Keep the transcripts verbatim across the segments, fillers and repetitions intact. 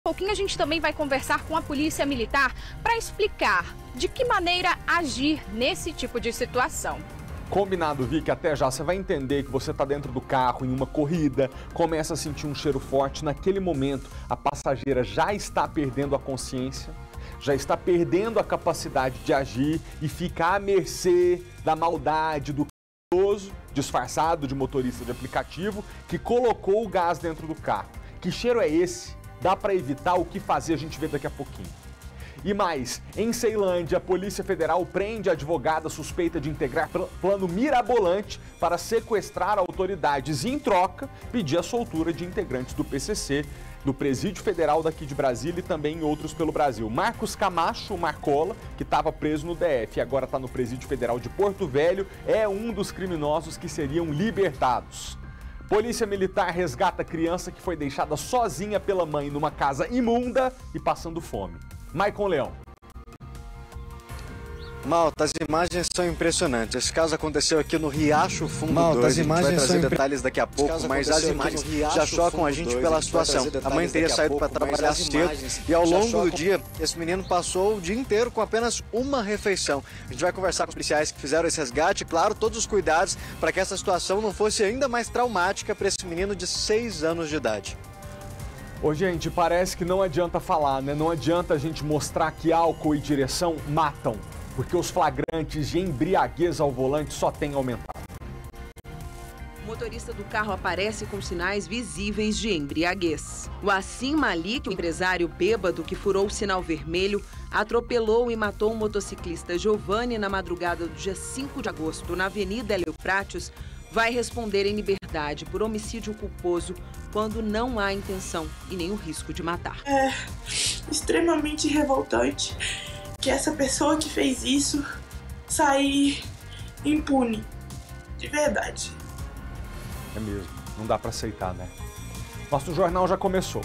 pouquinho a gente também vai conversar com a Polícia Militar para explicar de que maneira agir nesse tipo de situação. Combinado, Vicky, até já. Você vai entender que você está dentro do carro em uma corrida, começa a sentir um cheiro forte. Naquele momento, a passageira já está perdendo a consciência, já está perdendo a capacidade de agir e fica à mercê da maldade, do criminoso disfarçado de motorista de aplicativo que colocou o gás dentro do carro. Que cheiro é esse? Dá para evitar? O que fazer? A gente vê daqui a pouquinho. E mais, em Ceilândia, a Polícia Federal prende a advogada suspeita de integrar plano mirabolante para sequestrar autoridades e, em troca, pedir a soltura de integrantes do P C C, do Presídio Federal daqui de Brasília e também em outros pelo Brasil. Marcos Camacho Marcola, que estava preso no D F e agora está no Presídio Federal de Porto Velho, é um dos criminosos que seriam libertados. Polícia Militar resgata criança que foi deixada sozinha pela mãe numa casa imunda e passando fome. Maicon Leão. Malta, as imagens são impressionantes. Esse caso aconteceu aqui no Riacho Fundo Malta, dois. as imagens a gente vai trazer são detalhes daqui a pouco, mas as imagens já chocam a gente pela situação. A mãe teria saído para trabalhar cedo e ao longo do dia, esse menino passou o dia inteiro com apenas uma refeição. A gente vai conversar com os policiais que fizeram esse resgate, claro, todos os cuidados para que essa situação não fosse ainda mais traumática para esse menino de seis anos de idade. Ô, gente, parece que não adianta falar, né? Não adianta a gente mostrar que álcool e direção matam, porque os flagrantes de embriaguez ao volante só têm aumentado. O motorista do carro aparece com sinais visíveis de embriaguez. O Assim Malik, o empresário bêbado que furou o sinal vermelho, atropelou e matou o motociclista Giovanni na madrugada do dia cinco de agosto, na Avenida Hélio Prátios, vai responder em liberdade por homicídio culposo quando não há intenção e nem o risco de matar. É extremamente revoltante que essa pessoa que fez isso sair impune, de verdade. É mesmo, não dá para aceitar, né? Nosso jornal já começou.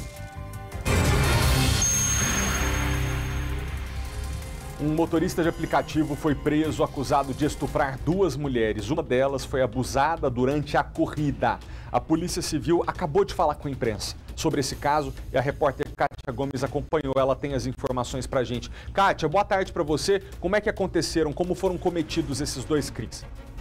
Um motorista de aplicativo foi preso acusado de estuprar duas mulheres. Uma delas foi abusada durante a corrida. A Polícia Civil acabou de falar com a imprensa sobre esse caso e a repórter Kátia Gomes acompanhou. Ela tem as informações pra gente. Kátia, boa tarde para você. Como é que aconteceram? Como foram cometidos esses dois crimes?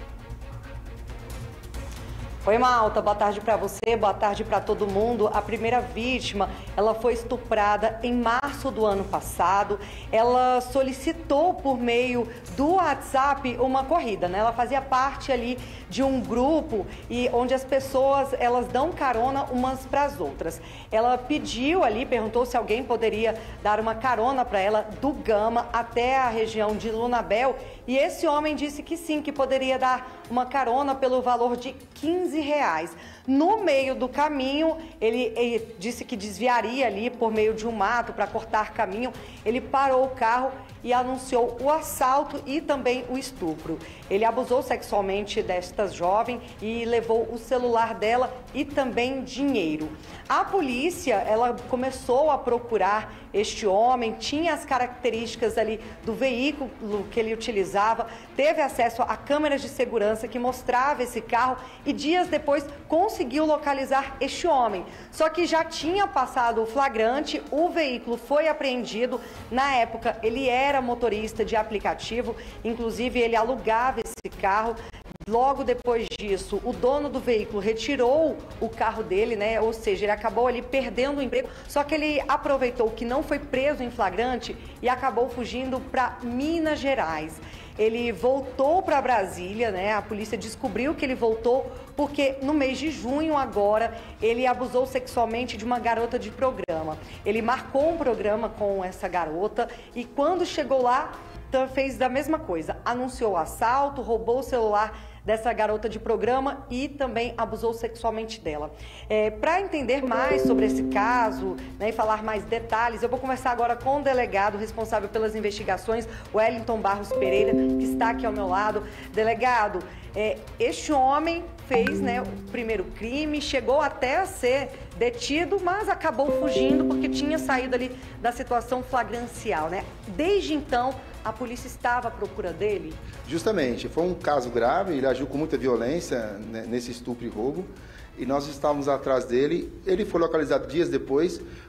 Oi, Malta, boa tarde para você, boa tarde para todo mundo. A primeira vítima, ela foi estuprada em março do ano passado. Ela solicitou por meio do WhatsApp uma corrida, né? Ela fazia parte ali de um grupo e onde as pessoas, elas dão carona umas para as outras. Ela pediu ali, perguntou se alguém poderia dar uma carona para ela do Gama até a região de Lunabel e esse homem disse que sim, que poderia dar uma carona pelo valor de quinze reais. No meio do caminho, ele, ele disse que desviaria ali por meio de um mato para cortar caminho. Ele parou o carro e anunciou o assalto e também o estupro. Ele abusou sexualmente desta jovem e levou o celular dela e também dinheiro. A polícia, ela começou a procurar este homem, tinha as características ali do veículo que ele utilizava, teve acesso a câmeras de segurança que mostrava esse carro e dias depois conseguiu localizar este homem. Só que já tinha passado o flagrante, o veículo foi apreendido. Na época, ele era motorista de aplicativo, inclusive ele alugava esse carro. Logo depois disso, o dono do veículo retirou o carro dele, né? Ou seja, ele acabou ali perdendo o emprego, só que ele aproveitou que não foi preso em flagrante e acabou fugindo para Minas Gerais. Ele voltou para Brasília, né? A polícia descobriu que ele voltou porque no mês de junho agora ele abusou sexualmente de uma garota de programa. Ele marcou um programa com essa garota e quando chegou lá, fez da mesma coisa. Anunciou o assalto, roubou o celular dessa garota de programa e também abusou sexualmente dela. É, para entender mais sobre esse caso, né, e falar mais detalhes, eu vou conversar agora com o delegado responsável pelas investigações, o Wellington Barros Pereira, que está aqui ao meu lado. Delegado, é, este homem fez, né, o primeiro crime, chegou até a ser detido, mas acabou fugindo porque tinha saído ali da situação flagrancial, né? Desde então, a polícia estava à procura dele? Justamente, foi um caso grave, ele agiu com muita violência, né, nesse estupro e roubo, e nós estávamos atrás dele. Ele foi localizado dias depois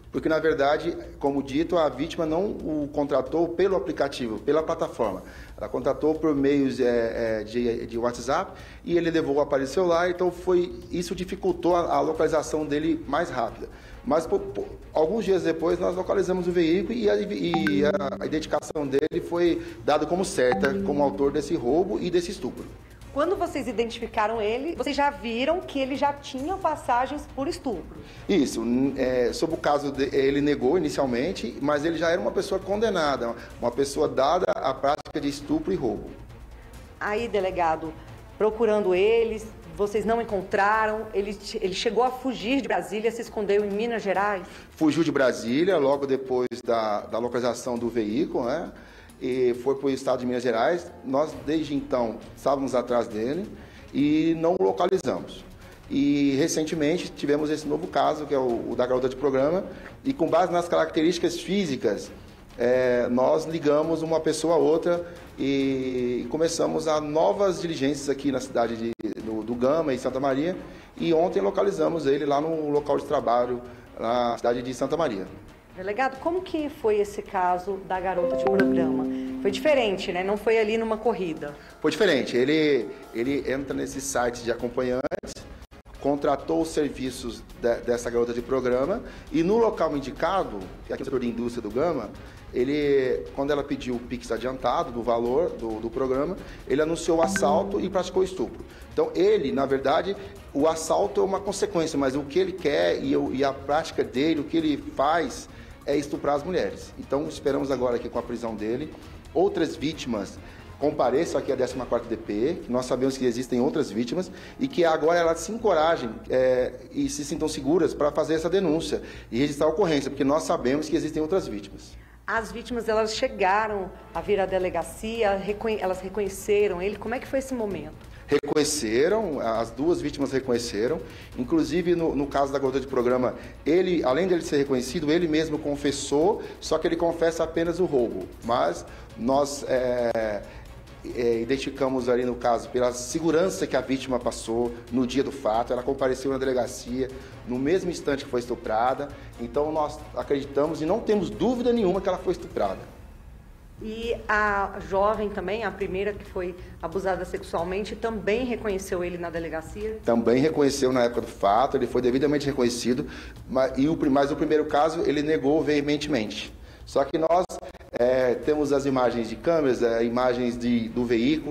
Porque, na verdade, como dito, a vítima não o contratou pelo aplicativo, pela plataforma. Ela contratou por meios é, é, de, de WhatsApp e ele levou o aparelho celular, então foi, isso dificultou a, a localização dele mais rápida. Mas por, por, alguns dias depois nós localizamos o veículo e a, e a, a identificação dele foi dada como certa, como autor desse roubo e desse estupro. Quando vocês identificaram ele, vocês já viram que ele já tinha passagens por estupro? Isso. É, sobre o caso, de, ele negou inicialmente, mas ele já era uma pessoa condenada, uma pessoa dada à prática de estupro e roubo. Aí, delegado, procurando eles, vocês não encontraram, ele, ele chegou a fugir de Brasília, se escondeu em Minas Gerais? Fugiu de Brasília logo depois da, da localização do veículo, né? E foi para o estado de Minas Gerais. Nós, desde então, estávamos atrás dele e não o localizamos. E, recentemente, tivemos esse novo caso, que é o, o da garota de programa, e com base nas características físicas, é, nós ligamos uma pessoa a outra e começamos a novas diligências aqui na cidade de, do, do Gama e Santa Maria, e ontem localizamos ele lá no local de trabalho, na cidade de Santa Maria. Delegado, como que foi esse caso da garota de programa? Foi diferente, né? Não foi ali numa corrida. Foi diferente. Ele, ele entra nesse site de acompanhantes, contratou os serviços de, dessa garota de programa e no local indicado, que é aqui no setor de indústria do Gama, ele, quando ela pediu o Pix adiantado do valor do, do programa, ele anunciou o assalto e praticou o estupro. Então, ele, na verdade, o assalto é uma consequência, mas o que ele quer e, e a prática dele, o que ele faz é estuprar as mulheres. Então, esperamos agora aqui com a prisão dele. Outras vítimas compareçam aqui à décima quarta D P, que nós sabemos que existem outras vítimas, e que agora elas se encorajem é, e se sintam seguras para fazer essa denúncia e registrar a ocorrência, porque nós sabemos que existem outras vítimas. As vítimas, elas chegaram a vir à delegacia, elas reconheceram ele. Como é que foi esse momento? Reconheceram, as duas vítimas reconheceram, inclusive no, no caso da garota de programa, ele, além de ele ser reconhecido, ele mesmo confessou, só que ele confessa apenas o roubo, mas nós é, é, identificamos ali no caso, pela segurança que a vítima passou no dia do fato, ela compareceu na delegacia no mesmo instante que foi estuprada, então nós acreditamos e não temos dúvida nenhuma que ela foi estuprada. E a jovem também, a primeira que foi abusada sexualmente, também reconheceu ele na delegacia? Também reconheceu na época do fato, ele foi devidamente reconhecido, mas, e o, mas o primeiro caso ele negou veementemente. Só que nós é, temos as imagens de câmeras, é, imagens de, do veículo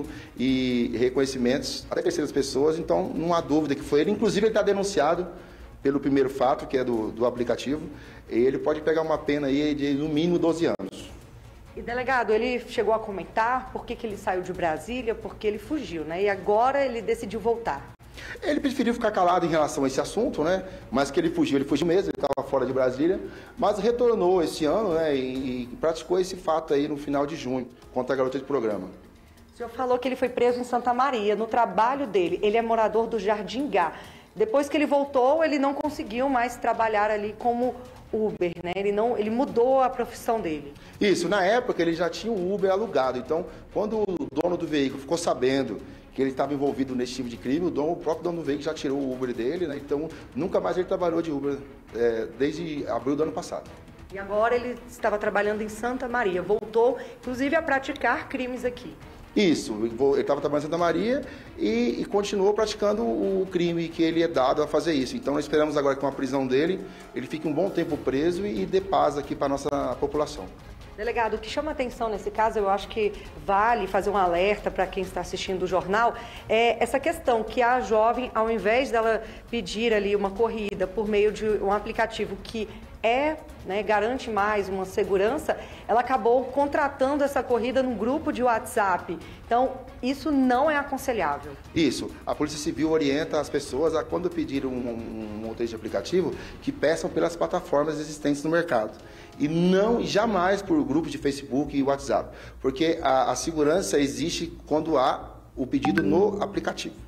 e reconhecimentos até terceiras pessoas, então não há dúvida que foi ele. Inclusive ele está denunciado pelo primeiro fato, que é do, do aplicativo, e ele pode pegar uma pena aí de no mínimo doze anos. E, delegado, ele chegou a comentar por que, que ele saiu de Brasília, porque ele fugiu, né? E agora ele decidiu voltar. Ele preferiu ficar calado em relação a esse assunto, né? Mas que ele fugiu, ele fugiu mesmo, ele estava fora de Brasília, mas retornou esse ano, né? E, e praticou esse fato aí no final de junho, contra a garota de programa. O senhor falou que ele foi preso em Santa Maria. No trabalho dele, ele é morador do Jardim Gá. Depois que ele voltou, ele não conseguiu mais trabalhar ali como Uber, né? Ele, não, ele mudou a profissão dele. Isso, na época ele já tinha o Uber alugado, então quando o dono do veículo ficou sabendo que ele estava envolvido nesse tipo de crime, o, dono, o próprio dono do veículo já tirou o Uber dele, né? Então nunca mais ele trabalhou de Uber é, desde abril do ano passado. E agora ele estava trabalhando em Santa Maria, voltou inclusive a praticar crimes aqui. Isso, ele estava trabalhando em Santa Maria e, e continuou praticando o crime que ele é dado a fazer isso. Então nós esperamos agora que com a prisão dele, ele fique um bom tempo preso e dê paz aqui para a nossa população. Delegado, o que chama atenção nesse caso, eu acho que vale fazer um alerta para quem está assistindo o jornal, é essa questão que a jovem, ao invés dela pedir ali uma corrida por meio de um aplicativo que é, né, garante mais uma segurança, ela acabou contratando essa corrida num grupo de WhatsApp. Então, isso não é aconselhável. Isso. A Polícia Civil orienta as pessoas a, quando pedir um, um motorista de aplicativo, que peçam pelas plataformas existentes no mercado. E não, jamais por grupos de Facebook e WhatsApp. Porque a, a segurança existe quando há o pedido no aplicativo.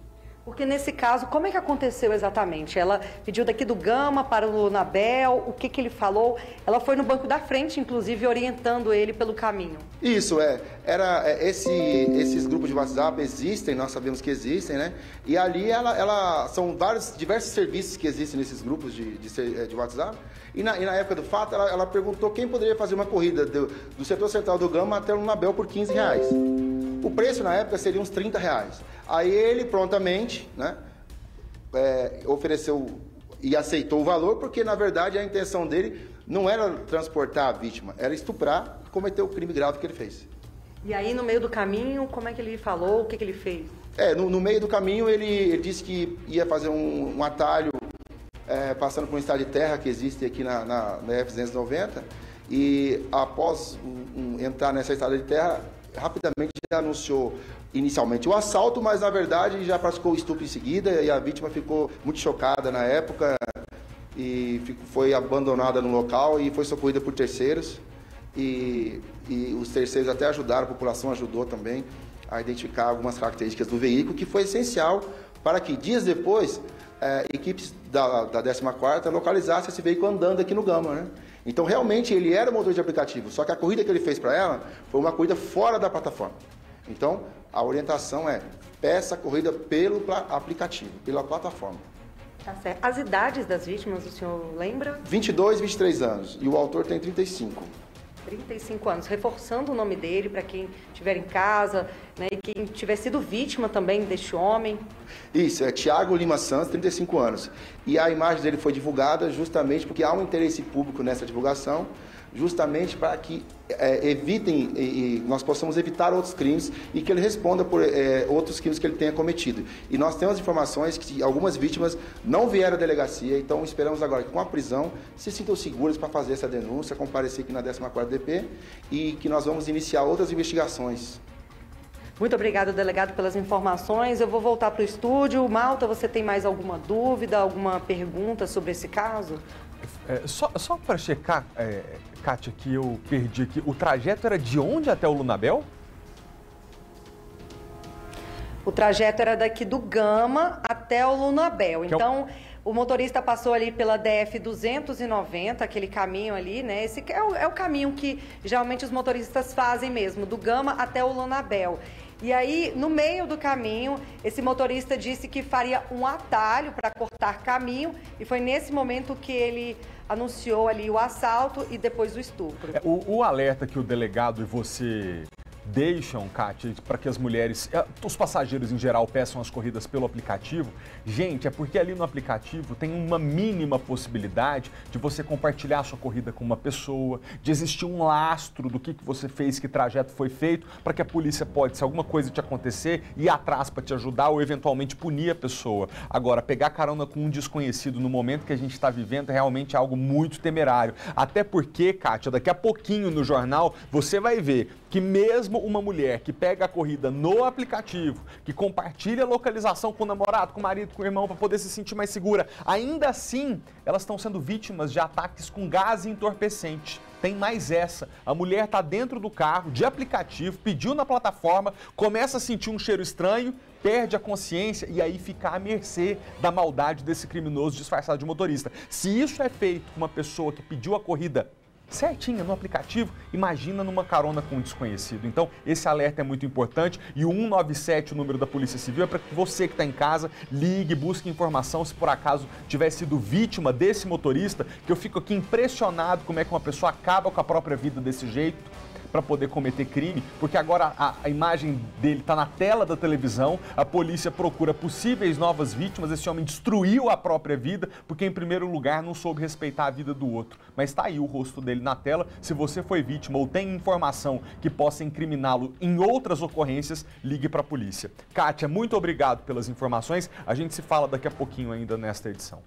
Porque nesse caso, como é que aconteceu exatamente? Ela pediu daqui do Gama para o Lunabel, o que que ele falou? Ela foi no banco da frente, inclusive, orientando ele pelo caminho. Isso, é. Era, esse, esses grupos de WhatsApp existem, nós sabemos que existem, né? E ali, ela, ela são vários, diversos serviços que existem nesses grupos de, de, de WhatsApp. E na, e na época do fato, ela, ela perguntou quem poderia fazer uma corrida do, do setor central do Gama até o Lunabel por quinze reais. O preço, na época, seria uns trinta reais. Aí ele prontamente, né, é, ofereceu e aceitou o valor, porque na verdade a intenção dele não era transportar a vítima, era estuprar e cometer o crime grave que ele fez. E aí no meio do caminho, como é que ele falou, o que que ele fez? É, no, no meio do caminho ele, ele disse que ia fazer um, um atalho, é, passando por um estado de terra que existe aqui na, na, na F duzentos e noventa, e após um, um, entrar nessa estrada de terra, rapidamente anunciou inicialmente o assalto, mas na verdade já praticou o estupro em seguida e a vítima ficou muito chocada na época e foi abandonada no local e foi socorrida por terceiros e, e os terceiros até ajudaram, a população ajudou também a identificar algumas características do veículo, que foi essencial para que dias depois é, equipes da, da décima quarta localizassem esse veículo andando aqui no Gama, né? Então realmente ele era motorista de aplicativo, só que a corrida que ele fez para ela foi uma corrida fora da plataforma. Então, a orientação é, peça a corrida pelo aplicativo, pela plataforma. Tá certo. As idades das vítimas, o senhor lembra? vinte e dois, vinte e três anos, e o autor tem trinta e cinco. trinta e cinco anos, reforçando o nome dele para quem estiver em casa, né, e quem tiver sido vítima também deste homem. Isso, é Tiago Lima Santos, trinta e cinco anos. E a imagem dele foi divulgada justamente porque há um interesse público nessa divulgação, justamente para que é, evitem, e, e nós possamos evitar outros crimes e que ele responda por é, outros crimes que ele tenha cometido. E nós temos informações que algumas vítimas não vieram à delegacia, então esperamos agora que com a prisão se sintam seguras para fazer essa denúncia, comparecer aqui na décima quarta D P e que nós vamos iniciar outras investigações. Muito obrigada, delegado, pelas informações. Eu vou voltar para o estúdio. Malta, você tem mais alguma dúvida, alguma pergunta sobre esse caso? É, só só para checar, é, Kátia, que eu perdi aqui, o trajeto era de onde até o Lunabel? O trajeto era daqui do Gama até o Lunabel. Que então, é o... o motorista passou ali pela D F duzentos e noventa, aquele caminho ali, né? Esse é o, é o caminho que geralmente os motoristas fazem mesmo, do Gama até o Lunabel. E aí, no meio do caminho, esse motorista disse que faria um atalho para cortar caminho e foi nesse momento que ele anunciou ali o assalto e depois o estupro. É, o, o alerta que o delegado e você deixam, Kátia, para que as mulheres, os passageiros em geral, peçam as corridas pelo aplicativo, gente, é porque ali no aplicativo tem uma mínima possibilidade de você compartilhar a sua corrida com uma pessoa, de existir um lastro do que, que você fez, que trajeto foi feito, para que a polícia pode, se alguma coisa te acontecer, ir atrás para te ajudar ou eventualmente punir a pessoa. Agora, pegar carona com um desconhecido no momento que a gente está vivendo é realmente algo muito temerário. Até porque, Kátia, daqui a pouquinho no jornal, você vai ver que mesmo uma mulher que pega a corrida no aplicativo, que compartilha a localização com o namorado, com o marido, com o irmão, para poder se sentir mais segura, ainda assim, elas estão sendo vítimas de ataques com gás entorpecente. Tem mais essa, a mulher está dentro do carro, de aplicativo, pediu na plataforma, começa a sentir um cheiro estranho, perde a consciência e aí fica à mercê da maldade desse criminoso disfarçado de motorista. Se isso é feito com uma pessoa que pediu a corrida certinha no aplicativo, imagina numa carona com um desconhecido. Então, esse alerta é muito importante e o cento e noventa e sete, o número da Polícia Civil, é para que você que está em casa ligue, busque informação se por acaso tiver sido vítima desse motorista, que eu fico aqui impressionado como é que uma pessoa acaba com a própria vida desse jeito para poder cometer crime, porque agora a, a imagem dele está na tela da televisão, a polícia procura possíveis novas vítimas, esse homem destruiu a própria vida, porque em primeiro lugar não soube respeitar a vida do outro, mas está aí o rosto dele na tela. Se você foi vítima ou tem informação que possa incriminá-lo em outras ocorrências, ligue para a polícia. Kátia, muito obrigado pelas informações, a gente se fala daqui a pouquinho ainda nesta edição.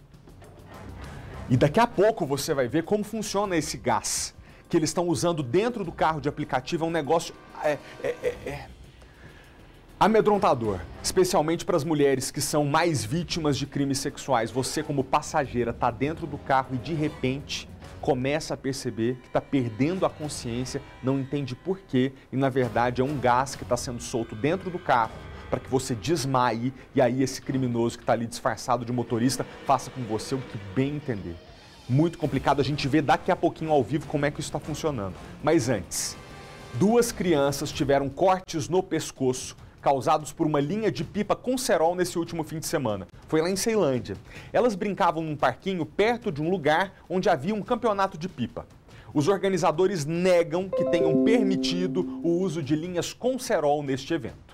E daqui a pouco você vai ver como funciona esse gás que eles estão usando dentro do carro de aplicativo. É um negócio é, é, é, é, amedrontador, especialmente para as mulheres que são mais vítimas de crimes sexuais. Você, como passageira, está dentro do carro e de repente começa a perceber que está perdendo a consciência, não entende por quê e na verdade é um gás que está sendo solto dentro do carro para que você desmaie e aí esse criminoso que está ali disfarçado de motorista faça com você o que bem entender. Muito complicado, a gente vê daqui a pouquinho ao vivo como é que isso está funcionando. Mas antes, duas crianças tiveram cortes no pescoço causados por uma linha de pipa com cerol nesse último fim de semana. Foi lá em Ceilândia. Elas brincavam num parquinho perto de um lugar onde havia um campeonato de pipa. Os organizadores negam que tenham permitido o uso de linhas com cerol neste evento.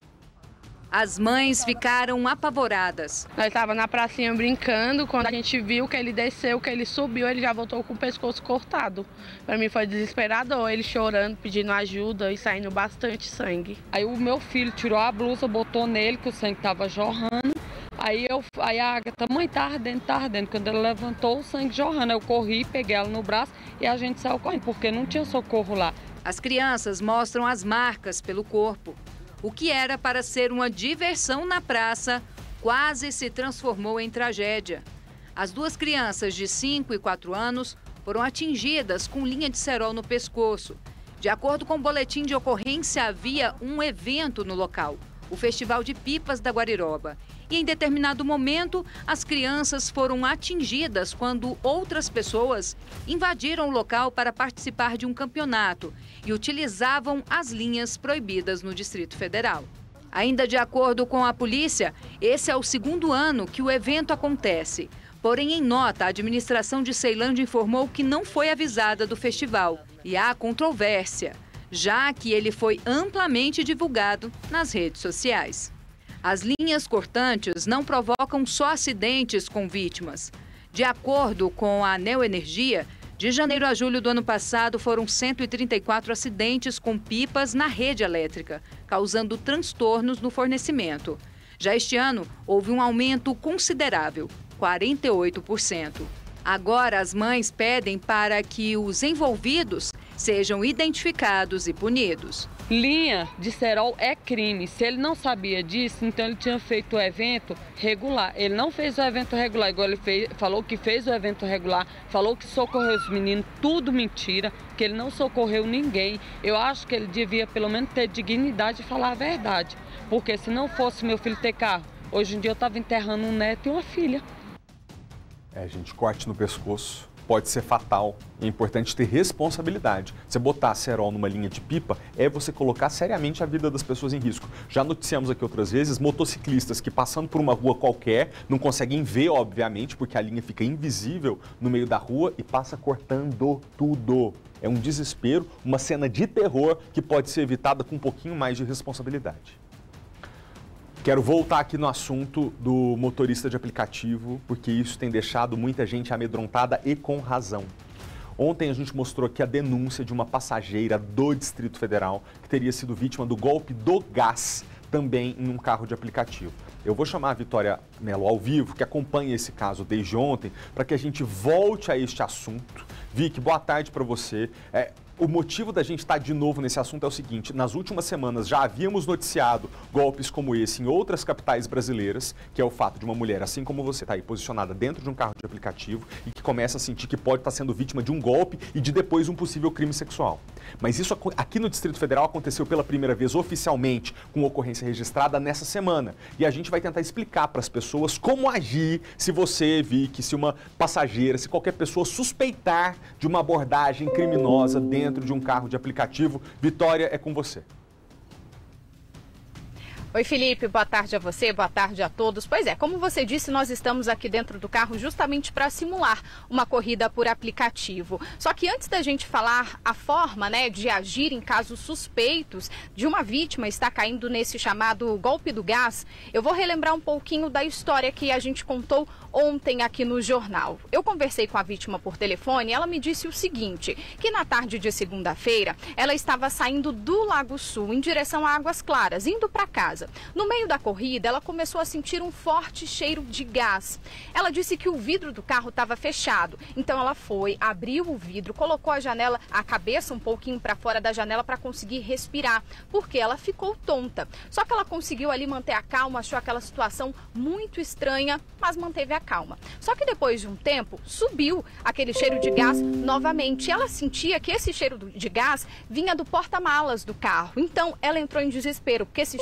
As mães ficaram apavoradas. Nós estávamos na pracinha brincando, quando a gente viu que ele desceu, que ele subiu, ele já voltou com o pescoço cortado. Para mim foi desesperador, ele chorando, pedindo ajuda e saindo bastante sangue. Aí o meu filho tirou a blusa, botou nele, que o sangue estava jorrando. Aí, eu, aí a Agatha, mãe, tá ardendo, tá ardendo. Quando ela levantou, o sangue jorrando. Eu corri, peguei ela no braço e a gente saiu correndo, porque não tinha socorro lá. As crianças mostram as marcas pelo corpo. O que era para ser uma diversão na praça quase se transformou em tragédia. As duas crianças de cinco e quatro anos foram atingidas com linha de cerol no pescoço. De acordo com o boletim de ocorrência, havia um evento no local, o Festival de Pipas da Guariroba. E em determinado momento, as crianças foram atingidas quando outras pessoas invadiram o local para participar de um campeonato e utilizavam as linhas proibidas no Distrito Federal. Ainda de acordo com a polícia, esse é o segundo ano que o evento acontece. Porém, em nota, a administração de Ceilândia informou que não foi avisada do festival. E há controvérsia, já que ele foi amplamente divulgado nas redes sociais. As linhas cortantes não provocam só acidentes com vítimas. De acordo com a Neoenergia, de janeiro a julho do ano passado foram cento e trinta e quatro acidentes com pipas na rede elétrica, causando transtornos no fornecimento. Já este ano, houve um aumento considerável, quarenta e oito por cento. Agora, as mães pedem para que os envolvidos sejam identificados e punidos. Linha de cerol é crime. Se ele não sabia disso, então ele tinha feito o evento regular. Ele não fez o evento regular, igual ele fez, falou que fez o evento regular, falou que socorreu os meninos, tudo mentira, que ele não socorreu ninguém. Eu acho que ele devia pelo menos ter dignidade e falar a verdade. Porque se não fosse meu filho ter carro, hoje em dia eu estava enterrando um neto e uma filha. É, gente, corte no pescoço pode ser fatal. É importante ter responsabilidade. Você botar cerol numa linha de pipa é você colocar seriamente a vida das pessoas em risco. Já noticiamos aqui outras vezes motociclistas que passando por uma rua qualquer não conseguem ver, obviamente, porque a linha fica invisível no meio da rua e passa cortando tudo. É um desespero, uma cena de terror que pode ser evitada com um pouquinho mais de responsabilidade. Quero voltar aqui no assunto do motorista de aplicativo, porque isso tem deixado muita gente amedrontada e com razão. Ontem a gente mostrou aqui a denúncia de uma passageira do Distrito Federal que teria sido vítima do golpe do gás, também em um carro de aplicativo. Eu vou chamar a Vitória Mello ao vivo, que acompanha esse caso desde ontem, para que a gente volte a este assunto. Vicky, boa tarde para você. É, O motivo da gente estar de novo nesse assunto é o seguinte: nas últimas semanas já havíamos noticiado golpes como esse em outras capitais brasileiras, que é o fato de uma mulher, assim como você, estar aí posicionada dentro de um carro de aplicativo e que começa a sentir que pode estar sendo vítima de um golpe e de depois um possível crime sexual. Mas isso aqui no Distrito Federal aconteceu pela primeira vez oficialmente, com ocorrência registrada nessa semana. E a gente vai tentar explicar para as pessoas como agir se você, Vicky, se uma passageira, se qualquer pessoa suspeitar de uma abordagem criminosa dentro dentro de um carro de aplicativo. Vitória, é com você. Oi, Felipe, boa tarde a você, boa tarde a todos. Pois é, como você disse, nós estamos aqui dentro do carro justamente para simular uma corrida por aplicativo. Só que antes da gente falar a forma, né, de agir em casos suspeitos de uma vítima estar caindo nesse chamado golpe do gás, eu vou relembrar um pouquinho da história que a gente contou ontem aqui no jornal. Eu conversei com a vítima por telefone e ela me disse o seguinte, que na tarde de segunda-feira ela estava saindo do Lago Sul em direção a Águas Claras, indo para casa. No meio da corrida, ela começou a sentir um forte cheiro de gás. Ela disse que o vidro do carro estava fechado, então ela foi, abriu o vidro, colocou a janela, a cabeça um pouquinho para fora da janela para conseguir respirar, porque ela ficou tonta. Só que ela conseguiu ali manter a calma, achou aquela situação muito estranha, mas manteve a calma. Só que depois de um tempo, subiu aquele cheiro de gás novamente. Ela sentia que esse cheiro de gás vinha do porta-malas do carro. Então, ela entrou em desespero, porque esse cheiro veio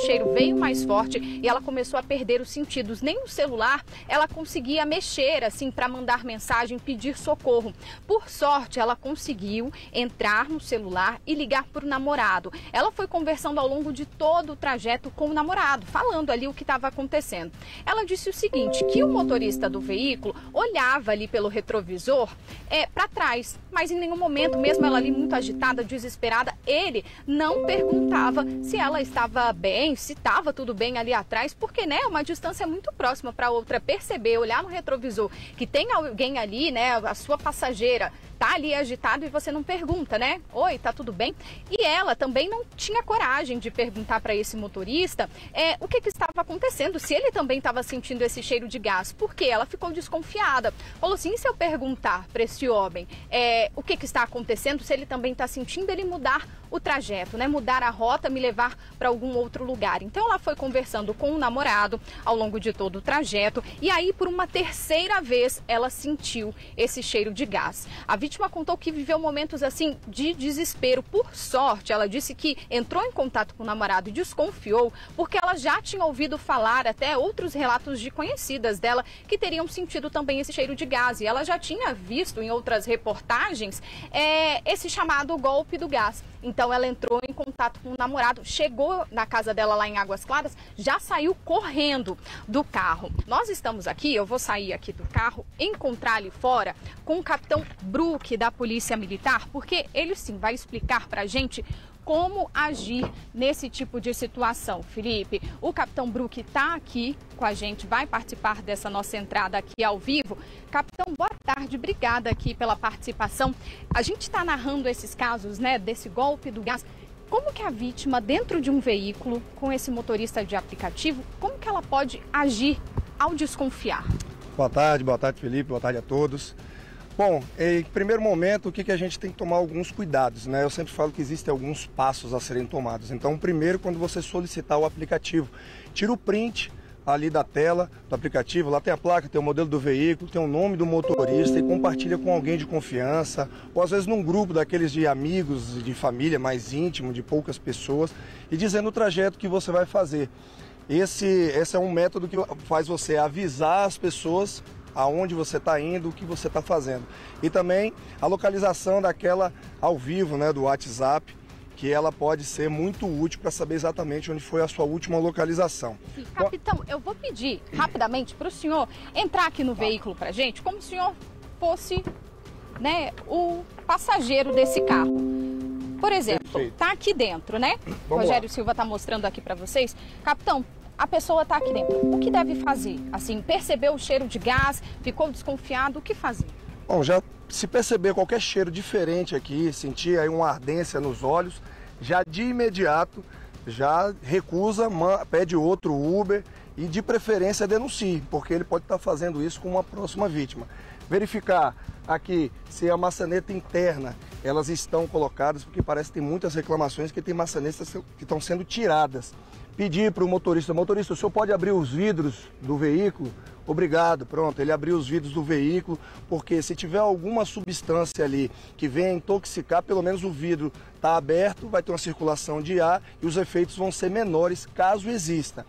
veio mais forte e ela começou a perder os sentidos. Nem o celular ela conseguia mexer assim para mandar mensagem, pedir socorro. Por sorte, ela conseguiu entrar no celular e ligar para o namorado. Ela foi conversando ao longo de todo o trajeto com o namorado, falando ali o que estava acontecendo. Ela disse o seguinte, que o motorista do veículo olhava ali pelo retrovisor é, para trás, mas em nenhum momento, mesmo ela ali muito agitada, desesperada, ele não perguntava se ela estava bem, se estava tudo bem ali atrás, porque, né, uma distância muito próxima para outra perceber, olhar no retrovisor que tem alguém ali, né, a sua passageira tá ali agitado e você não pergunta, né? Oi, tá tudo bem? E ela também não tinha coragem de perguntar para esse motorista é, o que, que estava acontecendo, se ele também estava sentindo esse cheiro de gás, porque ela ficou desconfiada. Falou assim, e se eu perguntar para esse homem é, o que, que está acontecendo, se ele também está sentindo, ele mudar o trajeto, né? Mudar a rota, me levar para algum outro lugar. Então ela foi conversando com o namorado ao longo de todo o trajeto e aí por uma terceira vez ela sentiu esse cheiro de gás. A vítima contou que viveu momentos assim de desespero. Por sorte, ela disse que entrou em contato com o namorado e desconfiou porque ela já tinha ouvido falar até outros relatos de conhecidas dela que teriam sentido também esse cheiro de gás e ela já tinha visto em outras reportagens é, esse chamado golpe do gás. Então ela entrou em contato com o namorado, chegou na casa dela lá em Águas Claras, já saiu correndo do carro. Nós estamos aqui, eu vou sair aqui do carro, encontrar ali fora com o capitão Brook da Polícia Militar, porque ele sim vai explicar pra gente como agir nesse tipo de situação. Felipe, o capitão Brook está aqui com a gente, vai participar dessa nossa entrada aqui ao vivo. Capitão, boa tarde, obrigada aqui pela participação. A gente está narrando esses casos, né, desse golpe do gás. Como que a vítima, dentro de um veículo, com esse motorista de aplicativo, como que ela pode agir ao desconfiar? Boa tarde, boa tarde, Felipe, boa tarde a todos. Bom, em primeiro momento, o que, que a gente tem que tomar alguns cuidados, né? Eu sempre falo que existem alguns passos a serem tomados. Então, primeiro, quando você solicitar o aplicativo, tira o print ali da tela do aplicativo, lá tem a placa, tem o modelo do veículo, tem o nome do motorista e compartilha com alguém de confiança, ou às vezes num grupo daqueles de amigos, de família mais íntimo, de poucas pessoas, e dizendo o trajeto que você vai fazer. Esse, esse é um método que faz você avisar as pessoas aonde você está indo, o que você está fazendo. E também a localização daquela ao vivo, né, do WhatsApp, que ela pode ser muito útil para saber exatamente onde foi a sua última localização. Sim, capitão, eu vou pedir rapidamente para o senhor entrar aqui no tá. veículo para a gente, como se o senhor fosse, né, o passageiro desse carro. Por exemplo, está aqui dentro, né? Vamos Rogério lá. Silva está mostrando aqui para vocês. Capitão, a pessoa está aqui dentro. O que deve fazer? Assim, percebeu o cheiro de gás, ficou desconfiado, o que fazer? Bom, já se perceber qualquer cheiro diferente aqui, sentir aí uma ardência nos olhos, já de imediato, já recusa, pede outro Uber e de preferência denuncie, porque ele pode estar fazendo isso com uma próxima vítima. Verificar aqui se a maçaneta interna, elas estão colocadas, porque parece que tem muitas reclamações que tem maçanetas que estão sendo tiradas. Pedir para o motorista, motorista, o senhor pode abrir os vidros do veículo? Obrigado, pronto, ele abriu os vidros do veículo, porque se tiver alguma substância ali que venha intoxicar, pelo menos o vidro está aberto, vai ter uma circulação de ar e os efeitos vão ser menores, caso exista.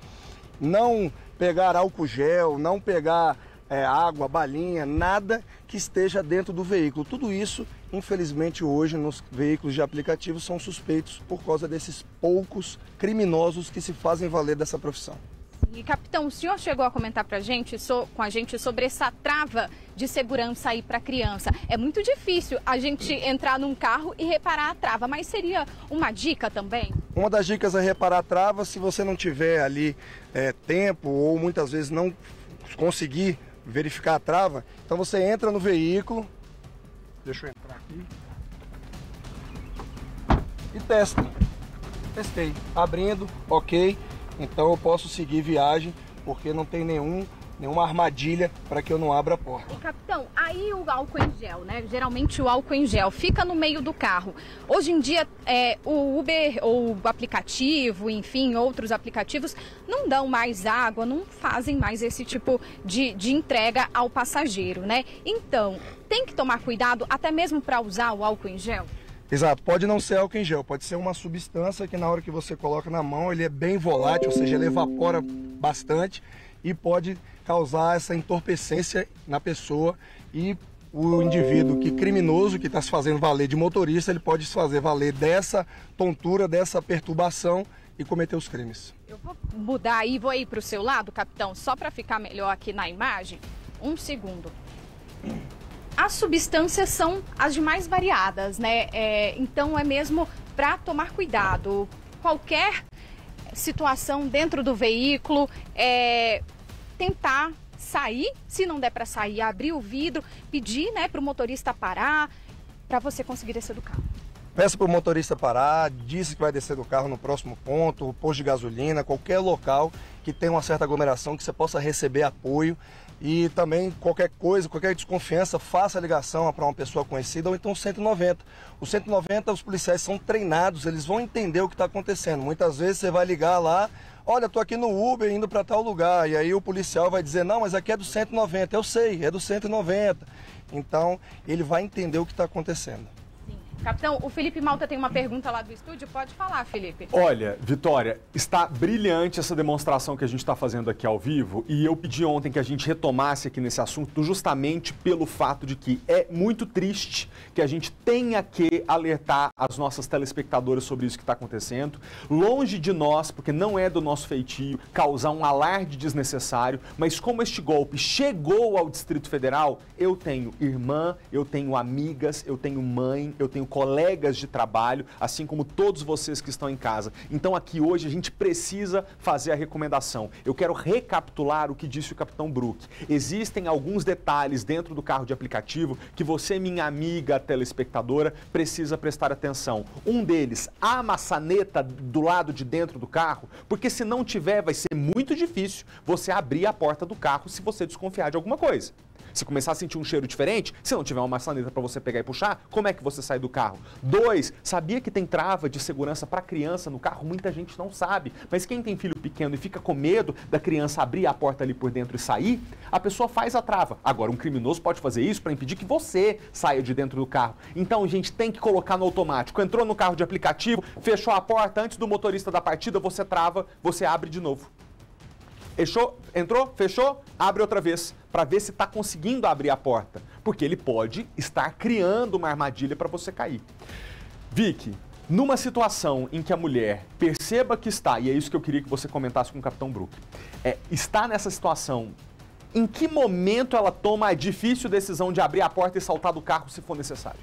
Não pegar álcool gel, não pegar é, água, balinha, nada que esteja dentro do veículo. Tudo isso, infelizmente, hoje nos veículos de aplicativo são suspeitos por causa desses poucos criminosos que se fazem valer dessa profissão. E, capitão, o senhor chegou a comentar pra gente, so, com a gente sobre essa trava de segurança aí para criança. É muito difícil a gente entrar num carro e reparar a trava, mas seria uma dica também? Uma das dicas é reparar a trava. Se você não tiver ali é, tempo ou muitas vezes não conseguir verificar a trava, então você entra no veículo, deixa eu entrar aqui, e testa. Testei, abrindo, ok. Então eu posso seguir viagem, porque não tem nenhum, nenhuma armadilha para que eu não abra a porta. E, capitão, aí o álcool em gel, né? Geralmente o álcool em gel fica no meio do carro. Hoje em dia, é, o Uber ou o aplicativo, enfim, outros aplicativos, não dão mais água, não fazem mais esse tipo de, de entrega ao passageiro, né? Então, tem que tomar cuidado até mesmo para usar o álcool em gel? Exato, pode não ser álcool em gel, pode ser uma substância que na hora que você coloca na mão ele é bem volátil, ou seja, ele evapora bastante e pode causar essa entorpecência na pessoa e o indivíduo que criminoso, que está se fazendo valer de motorista, ele pode se fazer valer dessa tontura, dessa perturbação e cometer os crimes. Eu vou mudar aí, vou ir para o seu lado, capitão, só para ficar melhor aqui na imagem. Um segundo. As substâncias são as de mais variadas, né? É, então é mesmo para tomar cuidado. Qualquer situação dentro do veículo, é, tentar sair, se não der para sair, abrir o vidro, pedir, né, para o motorista parar, para você conseguir descer do carro. Peça para o motorista parar, disse que vai descer do carro no próximo ponto, posto de gasolina, qualquer local que tenha uma certa aglomeração, que você possa receber apoio. E também qualquer coisa, qualquer desconfiança, faça a ligação para uma pessoa conhecida ou então cento e noventa. O cento e noventa, os policiais são treinados, eles vão entender o que está acontecendo. Muitas vezes você vai ligar lá, olha, estou aqui no Uber indo para tal lugar. E aí o policial vai dizer, não, mas aqui é do cento e noventa. Eu sei, é do cento e noventa. Então ele vai entender o que está acontecendo. Capitão, o Felipe Malta tem uma pergunta lá do estúdio. Pode falar, Felipe. Olha, Vitória, está brilhante essa demonstração que a gente está fazendo aqui ao vivo e eu pedi ontem que a gente retomasse aqui nesse assunto justamente pelo fato de que é muito triste que a gente tenha que alertar as nossas telespectadoras sobre isso que está acontecendo. Longe de nós, porque não é do nosso feitio, causar um alarde desnecessário, mas como este golpe chegou ao Distrito Federal, eu tenho irmã, eu tenho amigas, eu tenho mãe, eu tenho colegas de trabalho, assim como todos vocês que estão em casa. Então aqui hoje a gente precisa fazer a recomendação. Eu quero recapitular o que disse o capitão Brook. Existem alguns detalhes dentro do carro de aplicativo que você, minha amiga telespectadora, precisa prestar atenção. Um deles, a maçaneta do lado de dentro do carro, porque se não tiver vai ser muito difícil você abrir a porta do carro se você desconfiar de alguma coisa. Se começar a sentir um cheiro diferente, se não tiver uma maçaneta para você pegar e puxar, como é que você sai do carro? Dois, sabia que tem trava de segurança para criança no carro? Muita gente não sabe, mas quem tem filho pequeno e fica com medo da criança abrir a porta ali por dentro e sair, a pessoa faz a trava. Agora, um criminoso pode fazer isso para impedir que você saia de dentro do carro. Então, a gente tem que colocar no automático. Entrou no carro de aplicativo, fechou a porta, antes do motorista da partida, você trava, você abre de novo. Fechou? Entrou? Fechou? Abre outra vez, para ver se está conseguindo abrir a porta, porque ele pode estar criando uma armadilha para você cair. Vicky, numa situação em que a mulher perceba que está, e é isso que eu queria que você comentasse com o capitão Brook, é, está nessa situação, em que momento ela toma a difícil decisão de abrir a porta e saltar do carro se for necessário?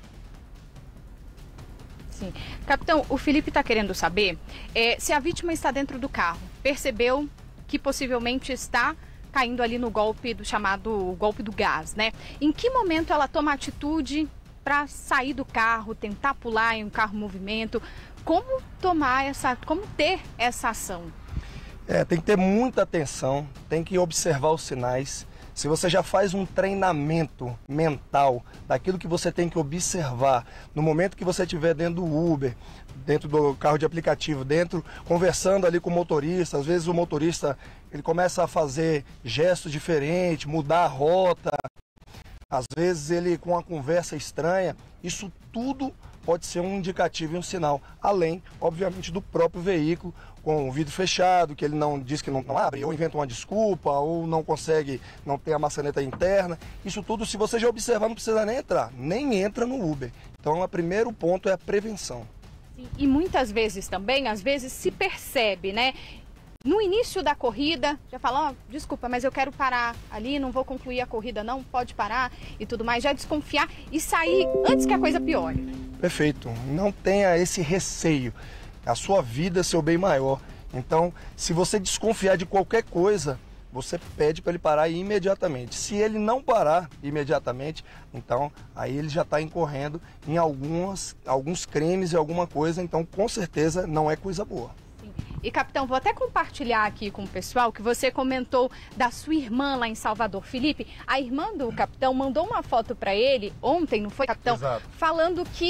Sim. Capitão, o Felipe está querendo saber é, se a vítima está dentro do carro, percebeu que possivelmente está caindo ali no golpe do chamado golpe do gás, né? Em que momento ela toma atitude para sair do carro, tentar pular em um carro em movimento? Como tomar essa, como ter essa ação? É, tem que ter muita atenção, tem que observar os sinais. Se você já faz um treinamento mental daquilo que você tem que observar no momento que você estiver dentro do Uber, dentro do carro de aplicativo, dentro, conversando ali com o motorista, às vezes o motorista ele começa a fazer gestos diferentes, mudar a rota, às vezes ele com uma conversa estranha, isso tudo pode ser um indicativo e um sinal, além, obviamente, do próprio veículo, com o vidro fechado, que ele não diz que não, não abre, ou inventa uma desculpa, ou não consegue, não tem a maçaneta interna. Isso tudo, se você já observar, não precisa nem entrar, nem entra no Uber. Então, o primeiro ponto é a prevenção. Sim, e muitas vezes também, às vezes se percebe, né? No início da corrida, já fala, oh, desculpa, mas eu quero parar ali, não vou concluir a corrida não, pode parar e tudo mais, já desconfiar e sair antes que a coisa piore. Perfeito, não tenha esse receio, a sua vida é seu bem maior. Então, se você desconfiar de qualquer coisa, você pede para ele parar imediatamente. Se ele não parar imediatamente, então aí ele já está incorrendo em algumas, alguns crimes e alguma coisa, então com certeza não é coisa boa. E, capitão, vou até compartilhar aqui com o pessoal que você comentou da sua irmã lá em Salvador. Felipe, a irmã do capitão mandou uma foto para ele ontem, não foi, capitão? Exato. Falando que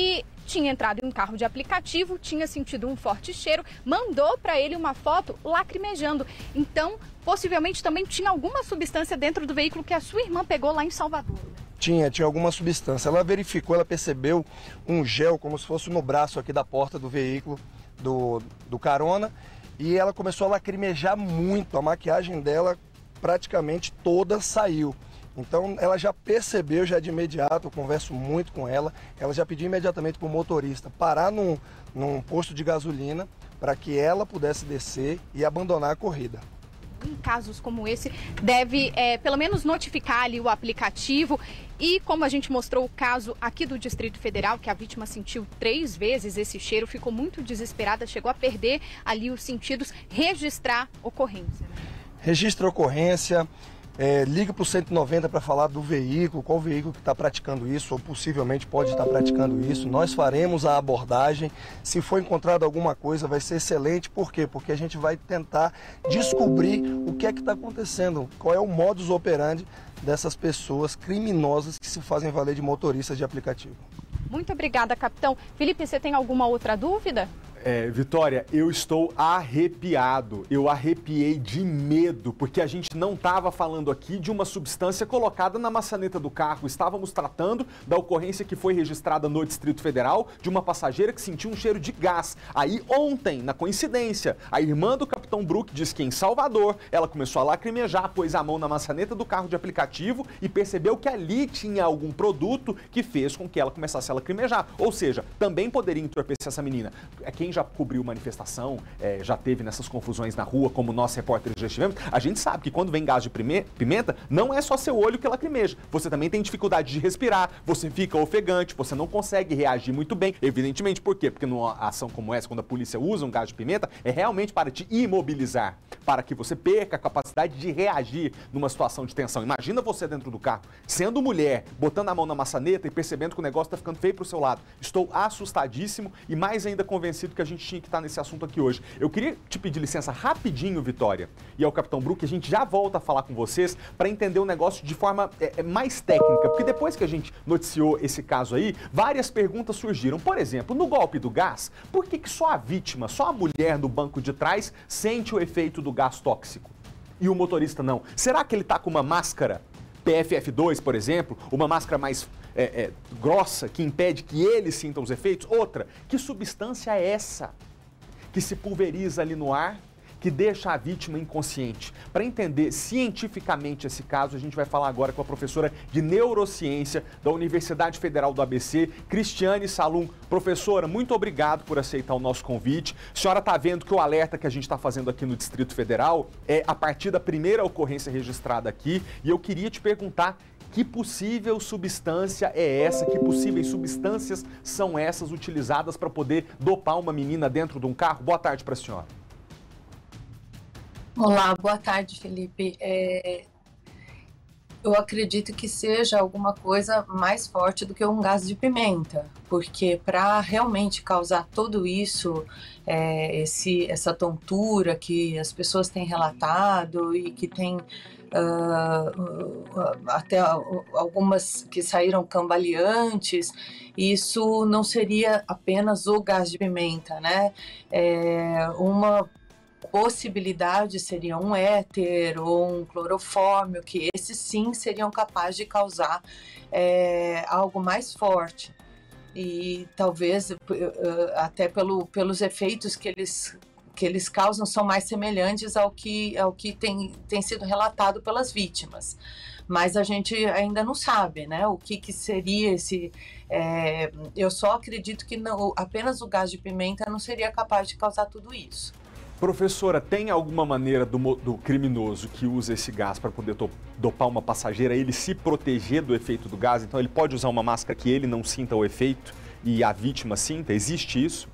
tinha entrado em um carro de aplicativo, tinha sentido um forte cheiro, mandou para ele uma foto lacrimejando. Então, possivelmente também tinha alguma substância dentro do veículo que a sua irmã pegou lá em Salvador. Tinha, tinha alguma substância. Ela verificou, ela percebeu um gel como se fosse no braço aqui da porta do veículo, do, do carona, e ela começou a lacrimejar muito. A maquiagem dela praticamente toda saiu. Então ela já percebeu, já de imediato, eu converso muito com ela, ela já pediu imediatamente para o motorista parar num, num posto de gasolina para que ela pudesse descer e abandonar a corrida. Em casos como esse, deve é, pelo menos notificar ali o aplicativo. E como a gente mostrou o caso aqui do Distrito Federal, que a vítima sentiu três vezes esse cheiro, ficou muito desesperada, chegou a perder ali os sentidos, registrar ocorrência. Registra a ocorrência, é, liga para o cento e noventa para falar do veículo, qual veículo que está praticando isso ou possivelmente pode estar praticando isso. Nós faremos a abordagem. Se for encontrado alguma coisa, vai ser excelente. Por quê? Porque a gente vai tentar descobrir o que é que está acontecendo, qual é o modus operandi dessas pessoas criminosas que se fazem valer de motoristas de aplicativo. Muito obrigada, capitão. Felipe, você tem alguma outra dúvida? É, Vitória, eu estou arrepiado, eu arrepiei de medo, porque a gente não estava falando aqui de uma substância colocada na maçaneta do carro, estávamos tratando da ocorrência que foi registrada no Distrito Federal de uma passageira que sentiu um cheiro de gás. Aí ontem, na coincidência, a irmã do capitão Brook diz que em Salvador ela começou a lacrimejar, pôs a mão na maçaneta do carro de aplicativo e percebeu que ali tinha algum produto que fez com que ela começasse a lacrimejar. Ou seja, também poderia entorpecer essa menina. Quem já cobriu manifestação, é, já teve nessas confusões na rua, como nós repórteres já estivemos, a gente sabe que quando vem gás de pimenta, não é só seu olho que lacrimeja. Você também tem dificuldade de respirar, você fica ofegante, você não consegue reagir muito bem. Evidentemente, por quê? Porque numa ação como essa, quando a polícia usa um gás de pimenta, é realmente para te imobilizar, para que você perca a capacidade de reagir numa situação de tensão. Imagina você dentro do carro, sendo mulher, botando a mão na maçaneta e percebendo que o negócio está ficando feio pro seu lado. Estou assustadíssimo e mais ainda convencido que a gente tinha que estar nesse assunto aqui hoje. Eu queria te pedir licença rapidinho, Vitória, e ao capitão Brook, a gente já volta a falar com vocês para entender o negócio de forma é, mais técnica, porque depois que a gente noticiou esse caso aí, várias perguntas surgiram. Por exemplo, no golpe do gás, por que que só a vítima, só a mulher no banco de trás sente o efeito do gás tóxico e o motorista não? Será que ele está com uma máscara P F F dois, por exemplo, uma máscara mais é, é, grossa que impede que ele sinta os efeitos? Outra, que substância é essa que se pulveriza ali no ar, que deixa a vítima inconsciente? Para entender cientificamente esse caso, a gente vai falar agora com a professora de neurociência da Universidade Federal do A B C, Cristiane Salum. Professora, muito obrigado por aceitar o nosso convite. A senhora está vendo que o alerta que a gente está fazendo aqui no Distrito Federal é a partir da primeira ocorrência registrada aqui, e eu queria te perguntar: que possível substância é essa? Que possíveis substâncias são essas utilizadas para poder dopar uma menina dentro de um carro? Boa tarde para a senhora. Olá, boa tarde, Felipe. É, eu acredito que seja alguma coisa mais forte do que um gás de pimenta, porque para realmente causar tudo isso, é, esse, essa tontura que as pessoas têm relatado e que tem Uh, uh, até algumas que saíram cambaleantes, isso não seria apenas o gás de pimenta, né? É, uma possibilidade seria um éter ou um clorofórmio, que esses sim seriam capazes de causar é, algo mais forte. E talvez uh, até pelo, pelos efeitos que eles que eles causam são mais semelhantes ao que, ao que tem, tem sido relatado pelas vítimas. Mas a gente ainda não sabe, né, o que, que seria esse... É, eu só acredito que não, apenas o gás de pimenta não seria capaz de causar tudo isso. Professora, tem alguma maneira do, do criminoso que usa esse gás para poder dopar uma passageira, ele se proteger do efeito do gás? Então ele pode usar uma máscara que ele não sinta o efeito e a vítima sinta? Existe isso?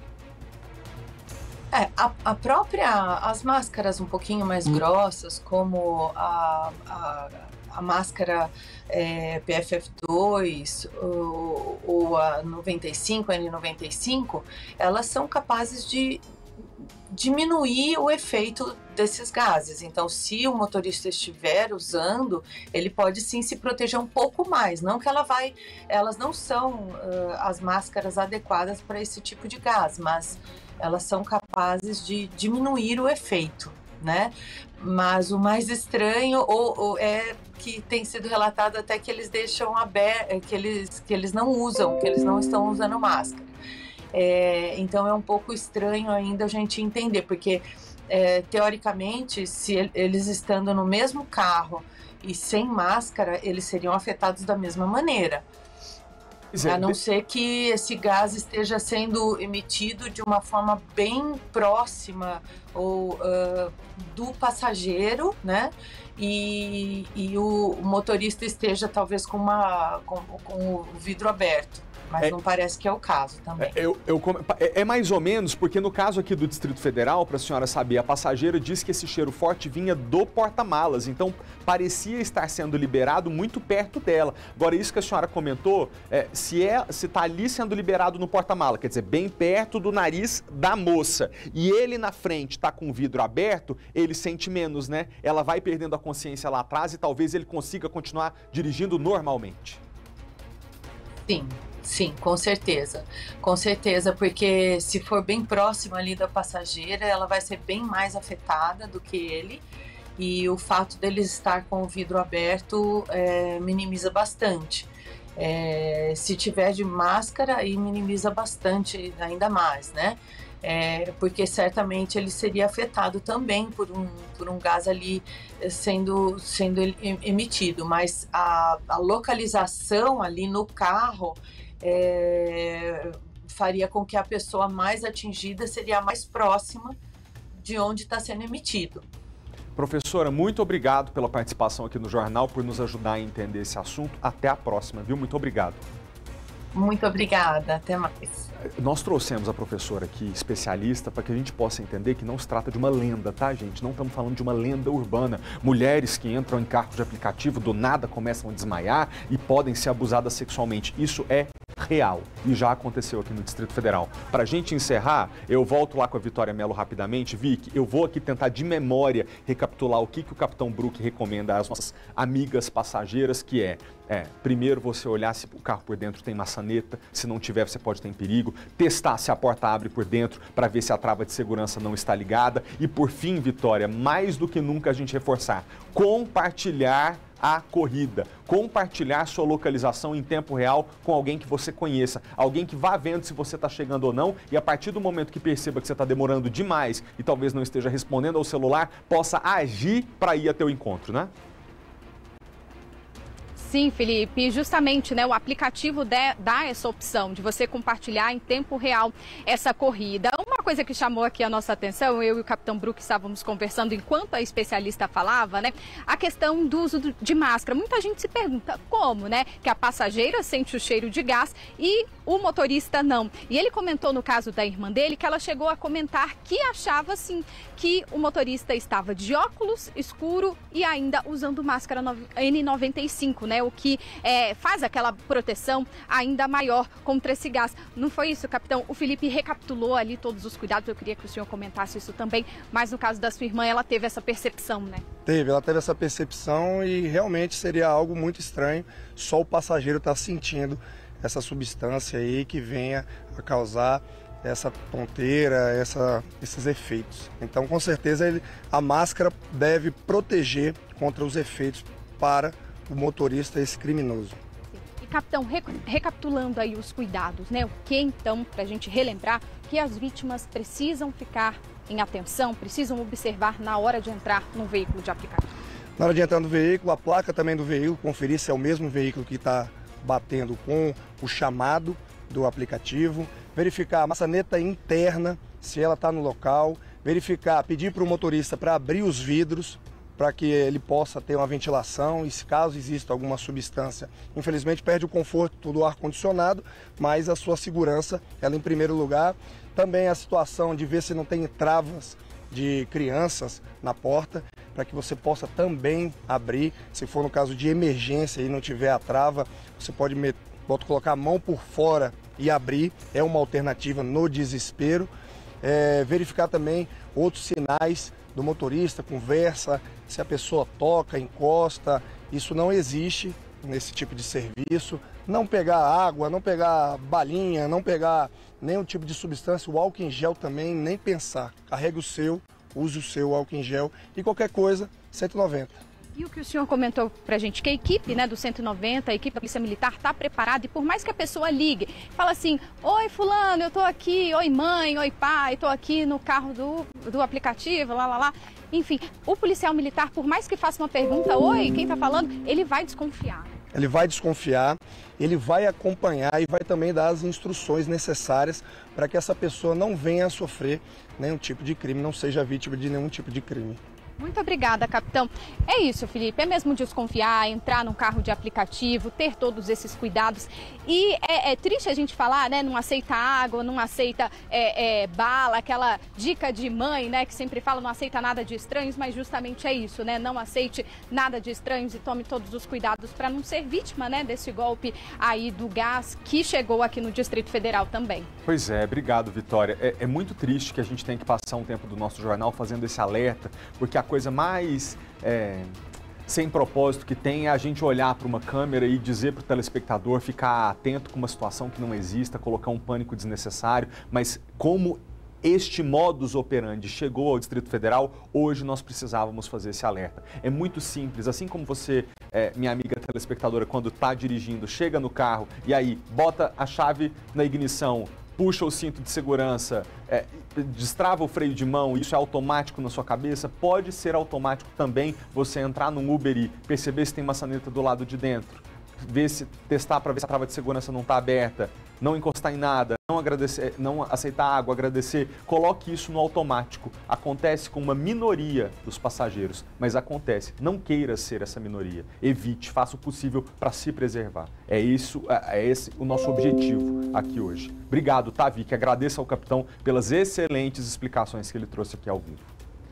É, a, a própria, as máscaras um pouquinho mais hum. grossas, como a, a, a máscara é, P F F dois ou, ou a noventa e cinco, N noventa e cinco, elas são capazes de diminuir o efeito desses gases. Então, se o motorista estiver usando, ele pode sim se proteger um pouco mais. Não que ela vai, elas não são uh, as máscaras adequadas para esse tipo de gás, mas elas são capazes de diminuir o efeito, né? Mas o mais estranho ou, ou é que tem sido relatado até que eles deixam aberto, que eles, que eles não usam, que eles não estão usando máscara. É, então é um pouco estranho ainda a gente entender, porque é, teoricamente, se eles estando no mesmo carro e sem máscara, eles seriam afetados da mesma maneira. A não ser que esse gás esteja sendo emitido de uma forma bem próxima ou, uh, do passageiro, né? E, e o motorista esteja talvez com, uma, com, com o vidro aberto. Mas é, não parece que é o caso também. É, eu, eu, é, é mais ou menos, porque no caso aqui do Distrito Federal, para a senhora saber, a passageira disse que esse cheiro forte vinha do porta-malas, então parecia estar sendo liberado muito perto dela. Agora, isso que a senhora comentou, é, se é, se está ali sendo liberado no porta-mala, quer dizer, bem perto do nariz da moça, e ele na frente está com o vidro aberto, ele sente menos, né? Ela vai perdendo a consciência lá atrás e talvez ele consiga continuar dirigindo normalmente. Sim. Sim, com certeza, com certeza, porque se for bem próximo ali da passageira, ela vai ser bem mais afetada do que ele, e o fato dele estar com o vidro aberto é, minimiza bastante. É, se tiver de máscara, aí minimiza bastante, ainda mais, né? É, porque certamente ele seria afetado também por um, por um gás ali sendo, sendo emitido, mas a, a localização ali no carro É, faria com que a pessoa mais atingida seria a mais próxima de onde está sendo emitido. Professora, muito obrigado pela participação aqui no jornal, por nos ajudar a entender esse assunto. Até a próxima, viu? Muito obrigado. Muito obrigada, até mais. Nós trouxemos a professora aqui, especialista, para que a gente possa entender que não se trata de uma lenda, tá, gente? Não estamos falando de uma lenda urbana. Mulheres que entram em carros de aplicativo do nada começam a desmaiar e podem ser abusadas sexualmente. Isso é real e já aconteceu aqui no Distrito Federal. Para a gente encerrar, eu volto lá com a Vitória Mello rapidamente. Vicky, eu vou aqui tentar de memória recapitular o que, que o Capitão Brook recomenda às nossas amigas passageiras, que é, é, primeiro você olhar se o carro por dentro tem maçaneta, se não tiver você pode ter em perigo, testar se a porta abre por dentro para ver se a trava de segurança não está ligada e, por fim, Vitória, mais do que nunca a gente reforçar, compartilhar a corrida, compartilhar sua localização em tempo real com alguém que você conheça, alguém que vá vendo se você está chegando ou não, e a partir do momento que perceba que você está demorando demais e talvez não esteja respondendo ao celular, possa agir para ir até o encontro, né? Sim, Felipe, justamente, né, o aplicativo de, dá essa opção de você compartilhar em tempo real essa corrida. Uma coisa que chamou aqui a nossa atenção, eu e o Capitão Brook estávamos conversando enquanto a especialista falava, né, a questão do uso de máscara. Muita gente se pergunta como, né, que a passageira sente o cheiro de gás e o motorista não. E ele comentou no caso da irmã dele que ela chegou a comentar que achava, assim, que o motorista estava de óculos escuro e ainda usando máscara N noventa e cinco, né? O que é, faz aquela proteção ainda maior contra esse gás. Não foi isso, capitão? O Felipe recapitulou ali todos os cuidados, eu queria que o senhor comentasse isso também, mas no caso da sua irmã, ela teve essa percepção, né? Teve, ela teve essa percepção e realmente seria algo muito estranho só o passageiro estar sentindo essa substância aí que venha a causar essa tonteira, essa, esses efeitos. Então, com certeza, ele, a máscara deve proteger contra os efeitos para o motorista, esse criminoso. E, capitão, recapitulando aí os cuidados, né? O que, então, para a gente relembrar, que as vítimas precisam ficar em atenção, precisam observar na hora de entrar no veículo de aplicativo? Na hora de entrar no veículo, a placa também do veículo, conferir se é o mesmo veículo que está batendo com o chamado do aplicativo, verificar a maçaneta interna, se ela está no local, verificar, pedir para o motorista para abrir os vidros, para que ele possa ter uma ventilação e se caso exista alguma substância, infelizmente perde o conforto do ar-condicionado, mas a sua segurança, ela em primeiro lugar. Também a situação de ver se não tem travas de crianças na porta, para que você possa também abrir, se for no caso de emergência e não tiver a trava, você pode colocar a mão por fora e abrir, é uma alternativa no desespero. é, verificar também outros sinais do motorista, conversa, se a pessoa toca, encosta, isso não existe nesse tipo de serviço. Não pegar água, não pegar balinha, não pegar nenhum tipo de substância, o álcool em gel também, nem pensar. Carregue o seu, use o seu álcool em gel e qualquer coisa, cento e noventa. E o que o senhor comentou pra gente, que a equipe, né, do cento e noventa, a equipe da Polícia Militar está preparada e por mais que a pessoa ligue, fala assim, oi fulano, eu tô aqui, oi mãe, oi pai, tô aqui no carro do, do aplicativo, lá, lá, lá. Enfim, o policial militar, por mais que faça uma pergunta, oi, quem tá falando, ele vai desconfiar. Ele vai desconfiar, ele vai acompanhar e vai também dar as instruções necessárias para que essa pessoa não venha a sofrer nenhum tipo de crime, não seja vítima de nenhum tipo de crime. Muito obrigada, capitão. É isso, Felipe, é mesmo desconfiar, entrar num carro de aplicativo, ter todos esses cuidados. E é, é triste a gente falar, né, não aceita água, não aceita é, é, bala, aquela dica de mãe, né, que sempre fala, não aceita nada de estranhos, mas justamente é isso, né, não aceite nada de estranhos e tome todos os cuidados para não ser vítima, né, desse golpe aí do gás que chegou aqui no Distrito Federal também. Pois é, obrigado, Vitória. É, é muito triste que a gente tenha que passar um tempo do nosso jornal fazendo esse alerta, porque a coisa mais é, sem propósito que tem é a gente olhar para uma câmera e dizer para o telespectador ficar atento com uma situação que não exista, colocar um pânico desnecessário, mas como este modus operandi chegou ao Distrito Federal, hoje nós precisávamos fazer esse alerta. É muito simples, assim como você, é, minha amiga telespectadora, quando está dirigindo, chega no carro e aí bota a chave na ignição, puxa o cinto de segurança, é, destrava o freio de mão, isso é automático na sua cabeça, pode ser automático também você entrar num Uber e perceber se tem maçaneta do lado de dentro, ver se, testar para ver se a trava de segurança não está aberta, não encostar em nada, não, agradecer, não aceitar água, agradecer, coloque isso no automático. Acontece com uma minoria dos passageiros, mas acontece. Não queira ser essa minoria. Evite, faça o possível para se preservar. É isso, é esse o nosso objetivo aqui hoje. Obrigado, tá, Vicky? Agradeço ao capitão pelas excelentes explicações que ele trouxe aqui ao vivo.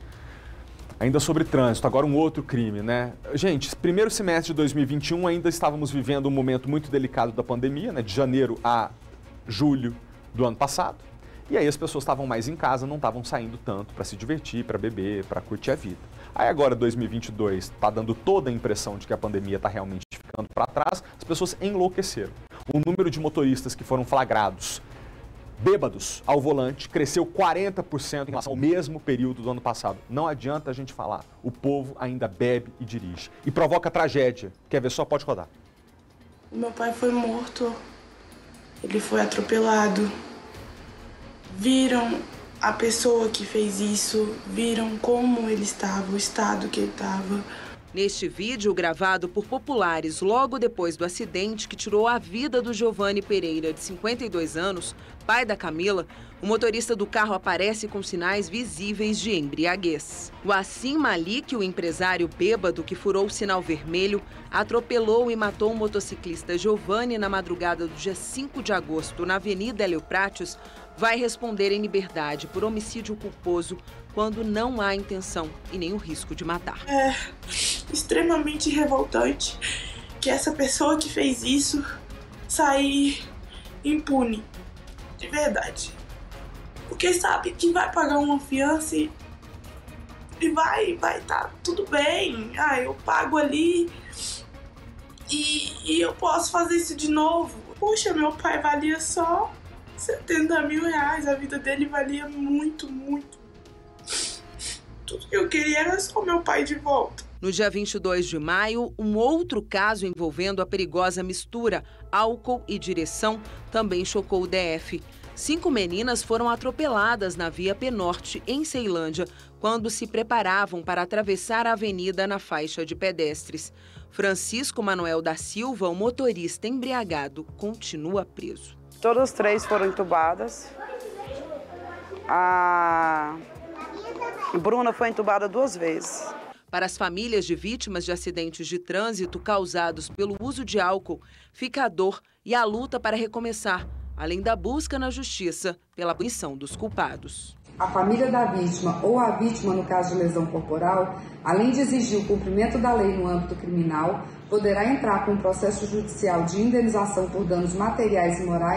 Ainda sobre trânsito, agora um outro crime, né? Gente, primeiro semestre de dois mil e vinte e um ainda estávamos vivendo um momento muito delicado da pandemia, né? De janeiro a julho do ano passado. E aí as pessoas estavam mais em casa, não estavam saindo tanto para se divertir, para beber, para curtir a vida. Aí agora dois mil e vinte e dois está dando toda a impressão de que a pandemia está realmente ficando para trás, as pessoas enlouqueceram. O número de motoristas que foram flagrados bêbados ao volante cresceu quarenta por cento em relação ao mesmo período do ano passado. Não adianta a gente falar, o povo ainda bebe e dirige. E provoca tragédia. Quer ver só? Pode rodar. Meu pai foi morto, ele foi atropelado. Viram a pessoa que fez isso, viram como ele estava, o estado que ele estava. Neste vídeo, gravado por populares logo depois do acidente que tirou a vida do Giovanni Pereira, de cinquenta e dois anos, pai da Camila, o motorista do carro aparece com sinais visíveis de embriaguez. O Assim Malik, o empresário bêbado que furou o sinal vermelho, atropelou e matou o motociclista Giovanni na madrugada do dia cinco de agosto, na Avenida Hélio Prátios, vai responder em liberdade por homicídio culposo quando não há intenção e nem o risco de matar. É extremamente revoltante que essa pessoa que fez isso sair impune, de verdade. Porque sabe que vai pagar uma fiança e vai, vai tá tudo bem. Ah, eu pago ali e, e eu posso fazer isso de novo. Poxa, meu pai valia só setenta mil reais, a vida dele valia muito, muito. Tudo que eu queria era só meu pai de volta. No dia vinte e dois de maio, um outro caso envolvendo a perigosa mistura álcool e direção também chocou o D F. Cinco meninas foram atropeladas na Via Penorte, em Ceilândia, quando se preparavam para atravessar a avenida na faixa de pedestres. Francisco Manuel da Silva, o motorista embriagado, continua preso. Todas três foram entubadas. A Bruna foi entubada duas vezes. Para as famílias de vítimas de acidentes de trânsito causados pelo uso de álcool, fica a dor e a luta para recomeçar, além da busca na justiça pela punição dos culpados. A família da vítima ou a vítima no caso de lesão corporal, além de exigir o cumprimento da lei no âmbito criminal, poderá entrar com um processo judicial de indenização por danos materiais e morais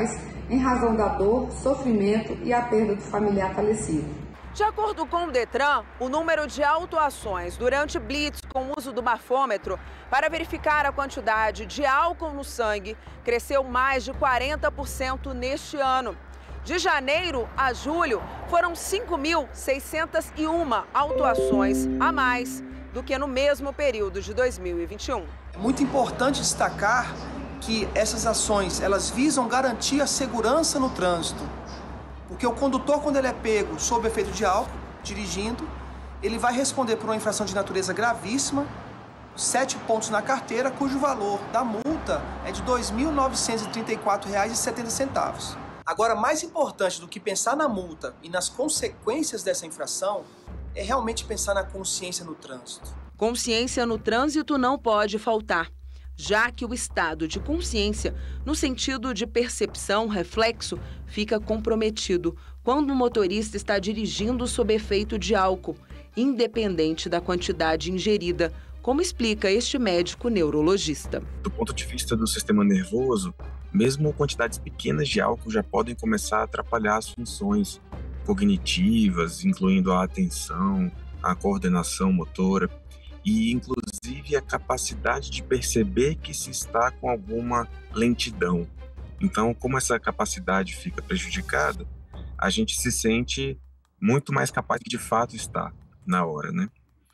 em razão da dor, sofrimento e a perda do familiar falecido. De acordo com o Detran, o número de autuações durante blitz com o uso do bafômetro para verificar a quantidade de álcool no sangue cresceu mais de quarenta por cento neste ano. De janeiro a julho, foram cinco mil seiscentas e uma autuações a mais do que no mesmo período de dois mil e vinte e um. É muito importante destacar que essas ações elas visam garantir a segurança no trânsito. Porque o condutor, quando ele é pego sob efeito de álcool, dirigindo, ele vai responder por uma infração de natureza gravíssima, sete pontos na carteira, cujo valor da multa é de dois mil novecentos e trinta e quatro reais e setenta centavos. Agora, mais importante do que pensar na multa e nas consequências dessa infração, é realmente pensar na consciência no trânsito. Consciência no trânsito não pode faltar, já que o estado de consciência, no sentido de percepção, reflexo, fica comprometido quando o motorista está dirigindo sob efeito de álcool, independente da quantidade ingerida, como explica este médico neurologista. Do ponto de vista do sistema nervoso, mesmo quantidades pequenas de álcool já podem começar a atrapalhar as funções cognitivas, incluindo a atenção, a coordenação motora e, inclusive, a capacidade de perceber que se está com alguma lentidão. Então, como essa capacidade fica prejudicada, a gente se sente muito mais capaz de, de fato, estar na hora, né?